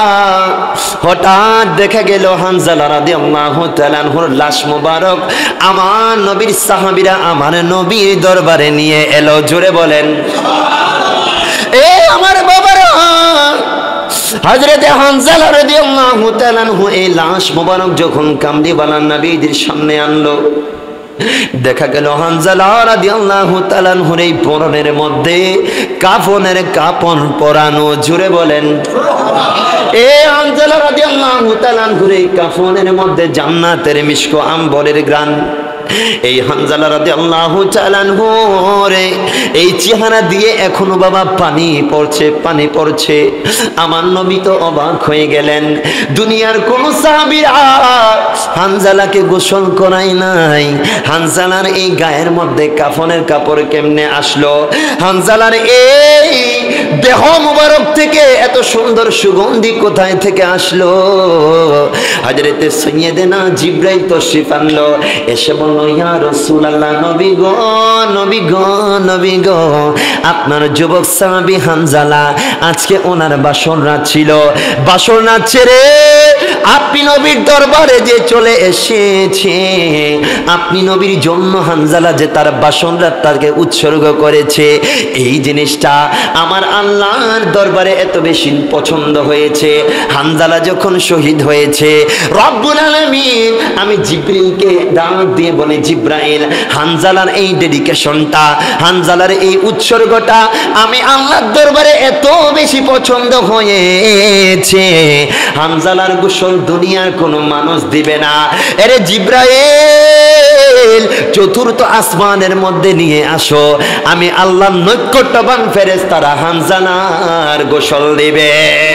S1: হঠাৎ দেখা গেল হানজালা রাদিয়াল্লাহু তাআলা আনহুর লাশ মোবারক আমার নবীর সাহাবীরা আমার নবীর দরবারে নিয়ে এলো। জোরে বলেন, এ আমার বাবারা, হযরতে হানজালা রাদিয়াল্লাহু তাআলা আনহু এই লাশ মোবারক যখন কামলিওয়ালা নবীর সামনে আনলো, দেখা গেল হানজালা রাদিয়াল্লাহু তাআলা আনহুর এই পরনের মধ্যে কাফনের কাপন পরানো। জুড়ে বলেন, এ হানজালা রাদিয়াল্লাহু তাআলা আনহুর এই কাফনের মধ্যে জান্নাতের মিশক আম্বরের ঘ্রাণ। এই হানজালা রাদিয়াল্লাহু তাআলা আনহু রে এই চেহারা দিয়ে এখনো বাবা পানি পড়ছে, পানি পড়ছে। আমার নবী তো অবাক হয়ে গেলেন। দুনিয়ার কোন সাহাবীরা হানজালাকে গোসল করাই নাই। হানজালার এই গায়ের মধ্যে কাফনের কাপড় কেমনে আসলো? হানজালার এই দেহ মুবারক থেকে এত সুন্দর সুগন্ধি কোথায় থেকে আসলো? হযরতে সাইয়েদেনা জিবরাইল তশরিফ আনলো, এসে বলল, ইয়া রাসূলুল্লাহ, নবী গো, নবী গো, নবী গো, আপনার যুবক সাহাবী হানজালা আজকে ওনার বাসর রাত ছিল, বাসর রাত ছেড়ে আপনি নবীর দরবারে যে চলে এসেছে, আপনি নবীর জন্য হানজালা যে তার বাসর রাত তাকে উৎসর্গ করেছে, এই জিনিসটা আমার আল্লাহর দরবারে এত বেশি পছন্দ হয়েছে। হানজালা যখন শহীদ হয়েছে, রব্বুল আলামিন আমি জিবরিলকে ডাক দিয়ে বলে, জিবরাইল, হানজালার এই ডেডিকেশনটা, হানজালার এই উৎসর্গটা আমি আল্লাহর দরবারে এত বেশি পছন্দ হয়েছে, হানজালার গোসল দুনিয়ার কোনো মানুষ দিবে না। আরে জিবরাইল, চতুর্থ আসমানের মধ্যে নিয়ে আসো, আমি আল্লাহর নৈকট্যবান ফেরেশতারা হানজালার গোসল দিবে।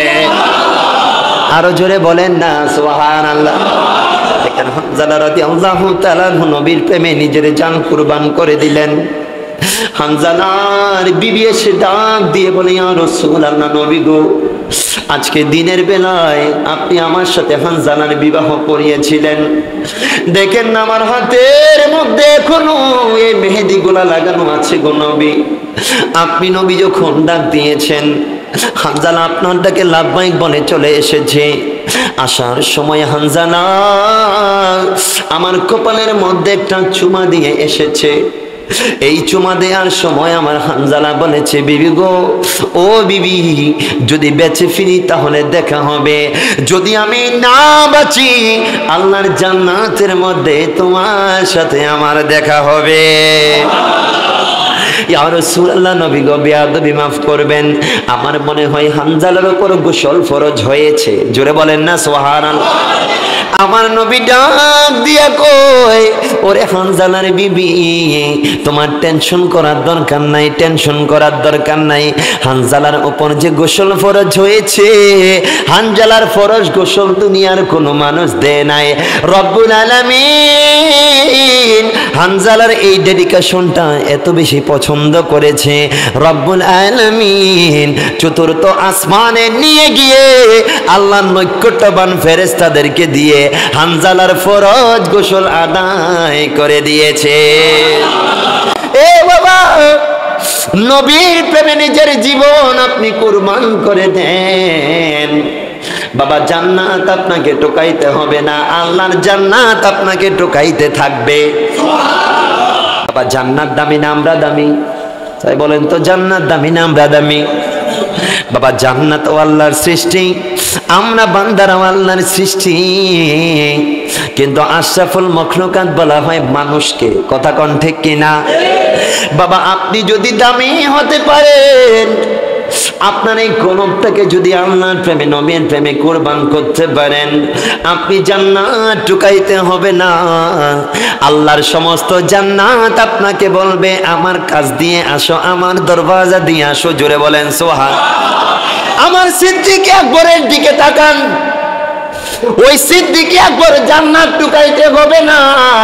S1: আরো জোরে বলেন না সুবহানাল্লাহ। দেখেন হানজালা রাদিয়াল্লাহু তাআলা নবীর প্রেমে নিজের জান কুরবান করে দিলেন। হানজালার বিবি এসে ডাক দিয়ে বলে, ইয়া রাসূলুল্লাহ, নবী গো, আজকে দিনের বেলায় আপনি আমার সাথে হানজালার বিবাহ করিয়েছিলেন, দেখেন আমার হাতের মধ্যে এখনো এই মেহেদি গুলা লাগানো আছে গো নবী। আপনি নবী যখন ডাক দিয়েছেন, হানজালা আপনার ডাকে লাব্বাইক বলে চলে এসেছে। আসার সময় হানজালা আমার কপালের মধ্যে একটা চুমা দিয়ে এসেছে। এই চুমা দেওয়ার সময় আমার হানজালা বলেছে, বিবি গো, ও বিবি, যদি বেঁচে ফিরি তাহলে দেখা হবে, যদি আমি না বাঁচি আল্লাহর জান্নাতের মধ্যে তোমার সাথে আমার দেখা হবে। ইয়া রাসূলুল্লাহ, নবী গো, বেয়াদবি মাফ করবেন, আমার মনে হয় হানজালার উপর গোসল ফরজ হয়েছে। জোরে বলেন না সুবহানাল্লাহ। আমার নবী ডাক দিয়া কই, ওরে হানজালার বিবি, তোমার টেনশন করার দরকার নাই, টেনশন করার দরকার নাই। হানজালার উপর যে গোসল ফরজ হয়েছে, হানজালার ফরজ গোসল দুনিয়ার কোনো মানুষ দেয় নাই। রব্বুল আলামিন হানজালার এই ডেডিকেশনটা এত বেশি পছন্দ করেছে, রব্বুল আলামিন চতুর্থ আসমানে নিয়ে গিয়ে আল্লাহর নৈকট্যবান ফেরেশতাদেরকে দিয়ে হানজালার ফরজ গোসল আদায় করে দিয়েছে। এ বাবা, নবীর প্রেমে নিজের জীবন আপনি কুরবান করে দেন, বাবা জান্নাত আপনাকে টোকাইতে হবে না, আল্লাহর জান্নাত আপনাকে টোকাইতে থাকবে। বাবা জান্নাত দামি না আমরা দামি? তাই বলেন তো, জান্নাত দামি না আমরা দামি? বাবা জান্নাত ও আল্লাহর সৃষ্টি, আমরা বান্দারাও আল্লাহর সৃষ্টি, কিন্তু আশরাফুল মখলুকাত বলা হয় মানুষকে। কথা কোন ঠিক কিনা? বাবা আপনি যদি দামি হতে পারেন, আপনার এই কলবটাকে যদি আল্লাহর প্রেমে নবীর প্রেমে কুরবান করতে পারেন, আপনি জান্নাত ঢুকাইতে হবে না, আল্লাহর সমস্ত জান্নাত আপনাকে বলবে আমার কাছ দিয়ে আসো, আমার দরওয়াজা দিয়ে আসো। জোরে বলেন সুবহানাল্লাহ। আমার সিদ্দিক আকবরের দিকে তাকান, ওই সিদ্দিক আকবর জান্নাত ঢুকাইতে হবে না,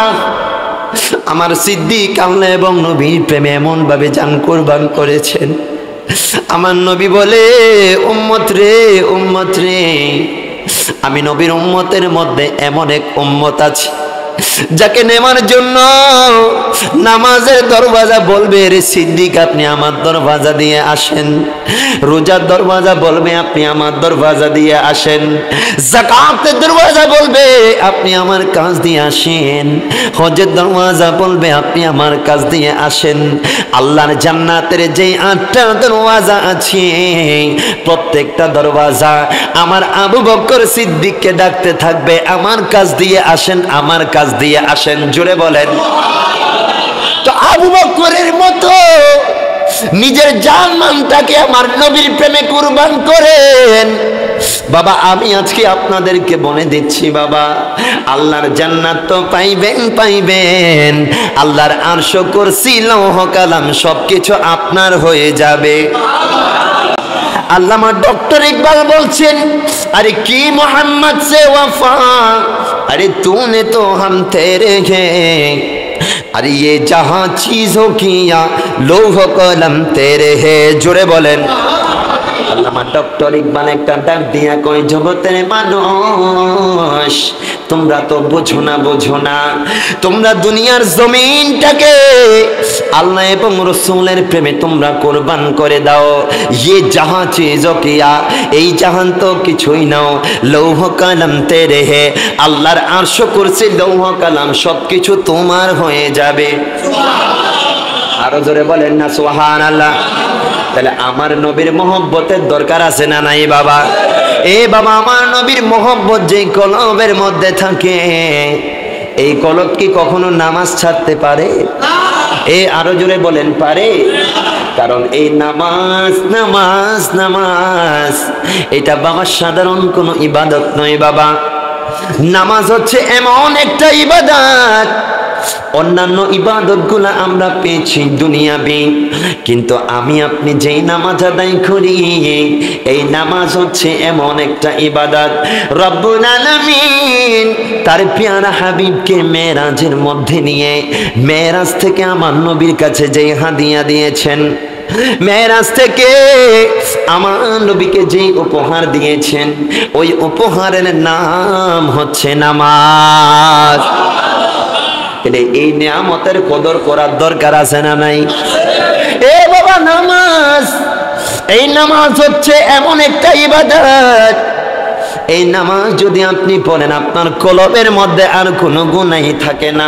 S1: আমার সিদ্দিক আল্লাহ এবং নবীর প্রেমে এমন ভাবে জান কুরবান করেছেন। আমার নবী বলে, উম্মত রে, উম্মত রে, আমি নবীর উম্মতের মধ্যে এমন এক উম্মত আছে যাকে নেওয়ার জন্য নামাজের দরওয়াজা বলবে, রে সিদ্দিক আপনি আমার দরওয়াজা দিয়ে আসেন, রোজার দরওয়াজা বলবে আপনি আমার দরওয়াজা দিয়ে আসেন, যাকাতের দরওয়াজা বলবে আপনি আমার কাছ দিয়ে আসেন, হজের দরওয়াজা বলবে আপনি আমার কাছ দিয়ে আসেন। আল্লাহর জান্নাতের যে আটটা দরওয়াজা আছে, প্রত্যেকটা দরওয়াজা আমার আবু বকর সিদ্দিককে ডাকতে থাকবে, আমার কাছ দিয়ে আসেন, আমার কাছ দিয়ে আসেন। জোরে বলেন। তো আবু বকরের মতো নিজের জান মানটাকে আমার নবীর প্রেমে কুরবান করেন। বাবা আমি আজকে আপনাদেরকে বলে দিচ্ছি, বাবা আল্লাহর জান্নাত তো পাইবেন পাইবেন, আল্লাহর আরশ কুরসি লৌহ কালাম সবকিছু আপনার হয়ে যাবে। আল্লামা ডক্টর ইকবাল বলছেন, अरे की मोहम्मद से वफा, अरे तूने तो हम तेरे हैं, अरे ये जहां चीजों की या लोह कलम तेरे है। जुड़े बोलें। আল্লামা ডক্টর ইকবাল একটা ডাক দিয়া কয়, জগতের মানুষ তোমরা তো বোঝো না বোঝো না তোমরা দুনিয়ার জমিনটাকে আল্লাহ এবং রাসূলের প্রেমে তোমরা কুরবান করে দাও। ये जहां चीजों किया এই জাহান তো কিছুই নাও, লৌহ কালাম তেরে হে, আল্লাহর আরশ কুরসি লৌহ কালাম সবকিছু তোমার হয়ে যাবে। আরো জোরে বলেন না সুবহানাল্লাহ। তাহলে আমার নবীর মহব্বতের দরকার আছে না নাই বাবা? এ বাবা, আমার নবীর মহব্বত যে কলবের মধ্যে থাকে, এই কলব কি কখনো নামাজ ছাড়তে পারে? এ আরো জোরে বলেন পারে? কারণ এই নামাজ নামাজ নামাজ এটা বাবা সাধারণ কোনো ইবাদত নয় বাবা। নামাজ হচ্ছে এমন একটা ইবাদত, অন্যান্য ইবাদতগুলো আমরা পেয়েছি দুনিয়াবি, কিন্তু আমি আপনি যেই নামাজ আদায় করি এই নামাজ হচ্ছে এমন একটা ইবাদত। রব্বুল আলামিন তার প্যারা হাবিবকে মেরাজের মধ্যে নিয়ে মেরাজ থেকে আমার নবীর কাছে যেই হাদিয়া দিয়েছেন, মেরাজ থেকে আমার নবীকে যেই উপহার দিয়েছেন, ওই উপহারের নাম হচ্ছে নামাজ। এই নিয়ামতের কদর করার দরকার আছে না নাই? এ বাবা, নামাজ, এই নামাজ হচ্ছে এমন একটা ইবাদত, এই নামাজ যদি আপনি পড়েন আপনার কলবের মধ্যে আর কোনো গুনাহ থাকে না।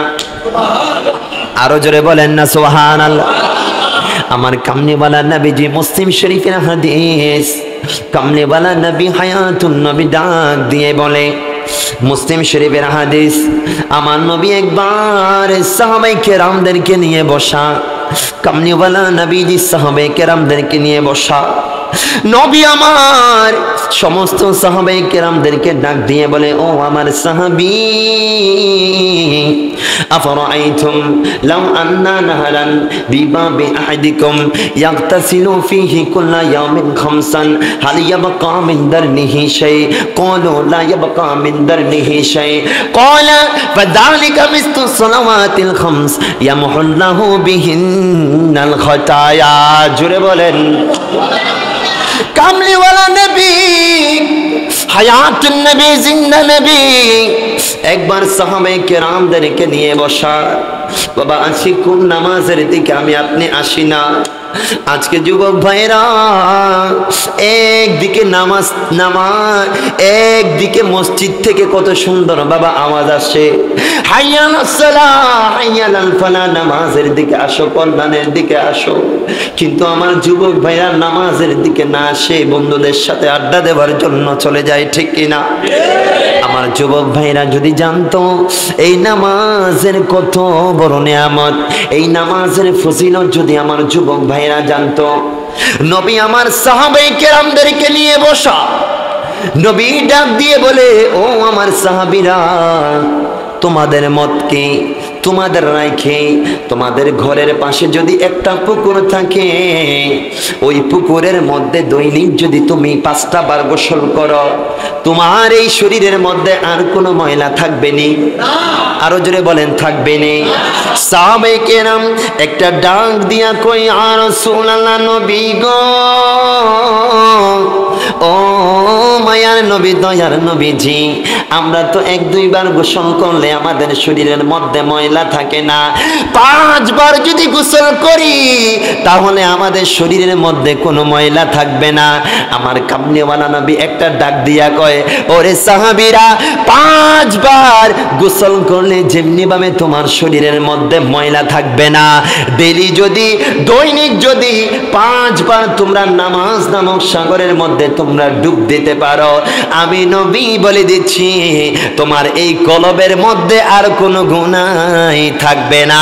S1: আরো জোরে বলেন না সুবহানাল্লাহ। আমার কামলিওয়ালা নবীজি, মুসলিম শরীফের হাদিস, কামলিওয়ালা নবী হায়াতুন নবী ডাক দিয়ে বলে, মুসলিম শরীফের হাদিস, আমার নবী একবার সাহাবায়ে কেরামদেরকে নিয়ে বসা, কামলিওয়ালা নবীজি সাহাবায়ে কেরামদেরকে নিয়ে বসা, নবী আমার সমস্ত সাহাবায়ে কেরামদেরকে ডাক দিয়ে বলে, ও আমার সাহাবী, আফরাআইতুম লাউ আন্না নাহরান বিবাবি আহাদিকুম ইয়াগতাসিলু ফীহি কুল্লা ইয়াউমিন খামসান হাল ইয়াবকা মিন দারনিহি শাই? ক্বালু লা ইয়াবকা মিন দারনিহি শাই। ক্বালা ফাযালিকা মিসলু সালাওয়াতিল খামস ইয়ামহুল্লাহু বিহিন্নাল খাতায়া। জোরে বলেন। কামলিওয়ালা নবী, হায়াতুন নবী, জিন্দা নবী একবার সাহাবায়ে কেরামদেরকে নিয়ে বসা। বাবা, আসি কোন নামাজের দিকে আমি আপনি আসি না। আজকে যুবক ভাইরা একদিকে নামাজ নামাজ একদিকে মসজিদ থেকে কত সুন্দর বাবা আওয়াজ আসে, হাইয়া আলাস সালাহ, হাইয়া আলাল ফালাহ, নামাজের দিকে আসো, কল্যাণের দিকে আসো। কিন্তু আমার যুবক ভাইরা নামাজের দিকে না আসে বন্ধুদের সাথে আড্ডা দেওয়ার জন্য চলে যায়, ঠিক কিনা? আমার যুবক ভাইরা যদি জানতো এই নামাজের কত বড় নিয়ামত, এই নামাজের ফজিলত যদি আমার যুবক ভাইরা জানতো। নবী আমার সাহাবায়ে কেরামদেরকে নিয়ে বসা, নবী ডাক দিয়ে বলে, ও আমার সাহাবীরা, তোমাদের মত কি? তোমাদের রাইখে তোমাদের ঘরের পাশে যদি একটা পুকুর থাকে, ওই পুকুরের মধ্যে দৈনিক যদি তুমি পাঁচটা বার গোসল করো, তোমার এই শরীরের মধ্যে আর কোনো ময়লা থাকবে নি? আরো জোরে বলেন, থাকবে নি? সাহাবায়ে কেরাম একটা ডাক দিয়া কই, ইয়া রাসূলুল্লাহ, নবী গো, ও মায়ার নবী, দয়ার নবীজি, আমরা তো এক দুইবার গোসল করলে আমাদের শরীরের মধ্যে ময়লা থাকে না, পাঁচবার যদি গোসল করি তাহলে আমাদের শরীরের মধ্যে কোনো ময়লা থাকবে না। আমার কামলিওয়ালা নবী একটা ডাক দিয়া কয়, ওরে সাহাবীরা, পাঁচবার গোসল করলে যেমনি ভাবে তোমার শরীরের মধ্যে ময়লা থাকবে না, ডেলি যদি দৈনিক যদি পাঁচবার তোমরা নামাজ নামক সাগরের মধ্যে তোমরা ডুব দিতে পারো, আমি নবী বলে দিচ্ছি তোমার এই কলবের মধ্যে আর কোনো গুনাহ থাকবে না।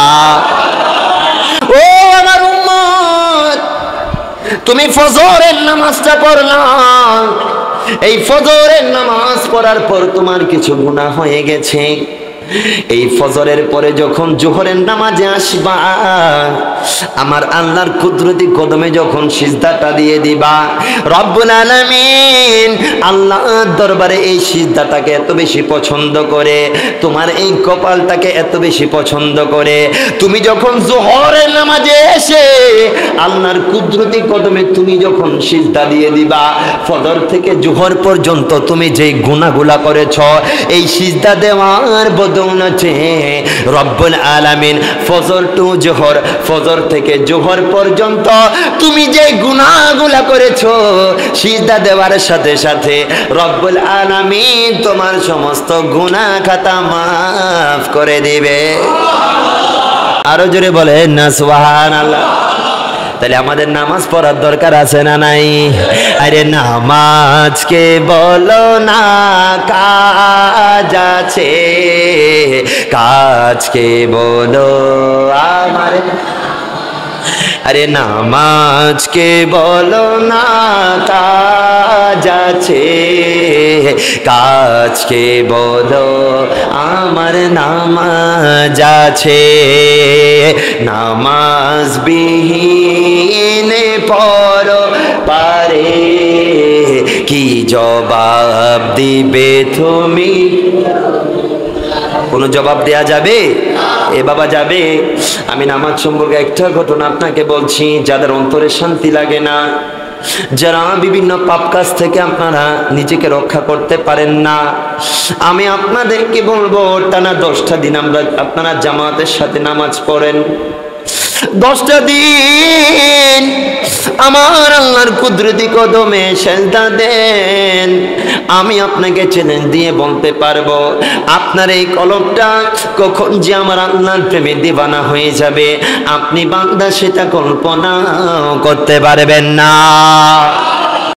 S1: ও আমার উম্মত, তুমি ফজরের নামাজটা পড়লা, এই ফজরের নামাজ পড়ার পর তোমার কিছু গুনাহ হয়ে গেছে, এই ফজরের পরে যখন জোহরের নামাজে আসবা, আমার আল্লাহর কুদরতি কদমে যখন সিজদাটা দিয়ে দিবা, রব্বুল আলামিন আল্লাহর দরবারে এই সিজদাটাকে এত বেশি পছন্দ করে, তোমার এই কপালটাকে এত বেশি পছন্দ করে, তুমি যখন জোহরের নামাজে এসে আল্লাহর কুদরতি কদমে তুমি যখন সিজদা দিয়ে দিবা, ফজর থেকে জোহর পর্যন্ত তুমি যেই গুনাহগুলা করেছ, এই সিজদা দেওয়ার বদৌলতে রব্বুল আলামিন ফজর টু জোহর, ফজর থেকে জোহর পর্যন্ত তুমি যে গুনাহগুলা করেছো, সিজদা দেওয়ার সাথে সাথে রব্বুল আলামিন তোমার সমস্ত গুনাহ খাতা মাফ করে দিবে। আরো জোরে বলেন না সুবহানাল্লাহ। তাহলে আমাদের নামাজ পড়ার দরকার আছে না নাই? আরে নামাজকে বলো না কাজ আছে, কাজকে বলো আমার, আরে নামাজকে বলো না কাজ আছে, কাজকে বলো আমার নামাজ আছে। নামাজ বিহীনে পড়ো পারে কি জবাব দিবে তুমি? কোনো জবাব দেয়া যাবে? এ বাবা যাবে? আমি নামাজ সম্পর্কে একটা ঘটনা আপনাকে বলছি, যাদের অন্তরে শান্তি লাগে না, যারা বিভিন্ন পাপ কাজ থেকে আপনারা নিজেকে রক্ষা করতে পারেন না, আমি আপনাদেরকে বলবো টানা দশটা দিন আমরা আপনারা জামাতের সাথে নামাজ পড়েন, দশটা দিন আমার আল্লাহর কুদরতি কদমে সেজদা দেন। আমি আপনাকে চ্যালেঞ্জ দিয়ে বলতে পারবো, আপনার এই কলবটা কখন যে আমার আল্লাহর প্রেমে দিবানা হয়ে যাবে, আপনি বান্দা সেটা কল্পনা করতে পারবেন না।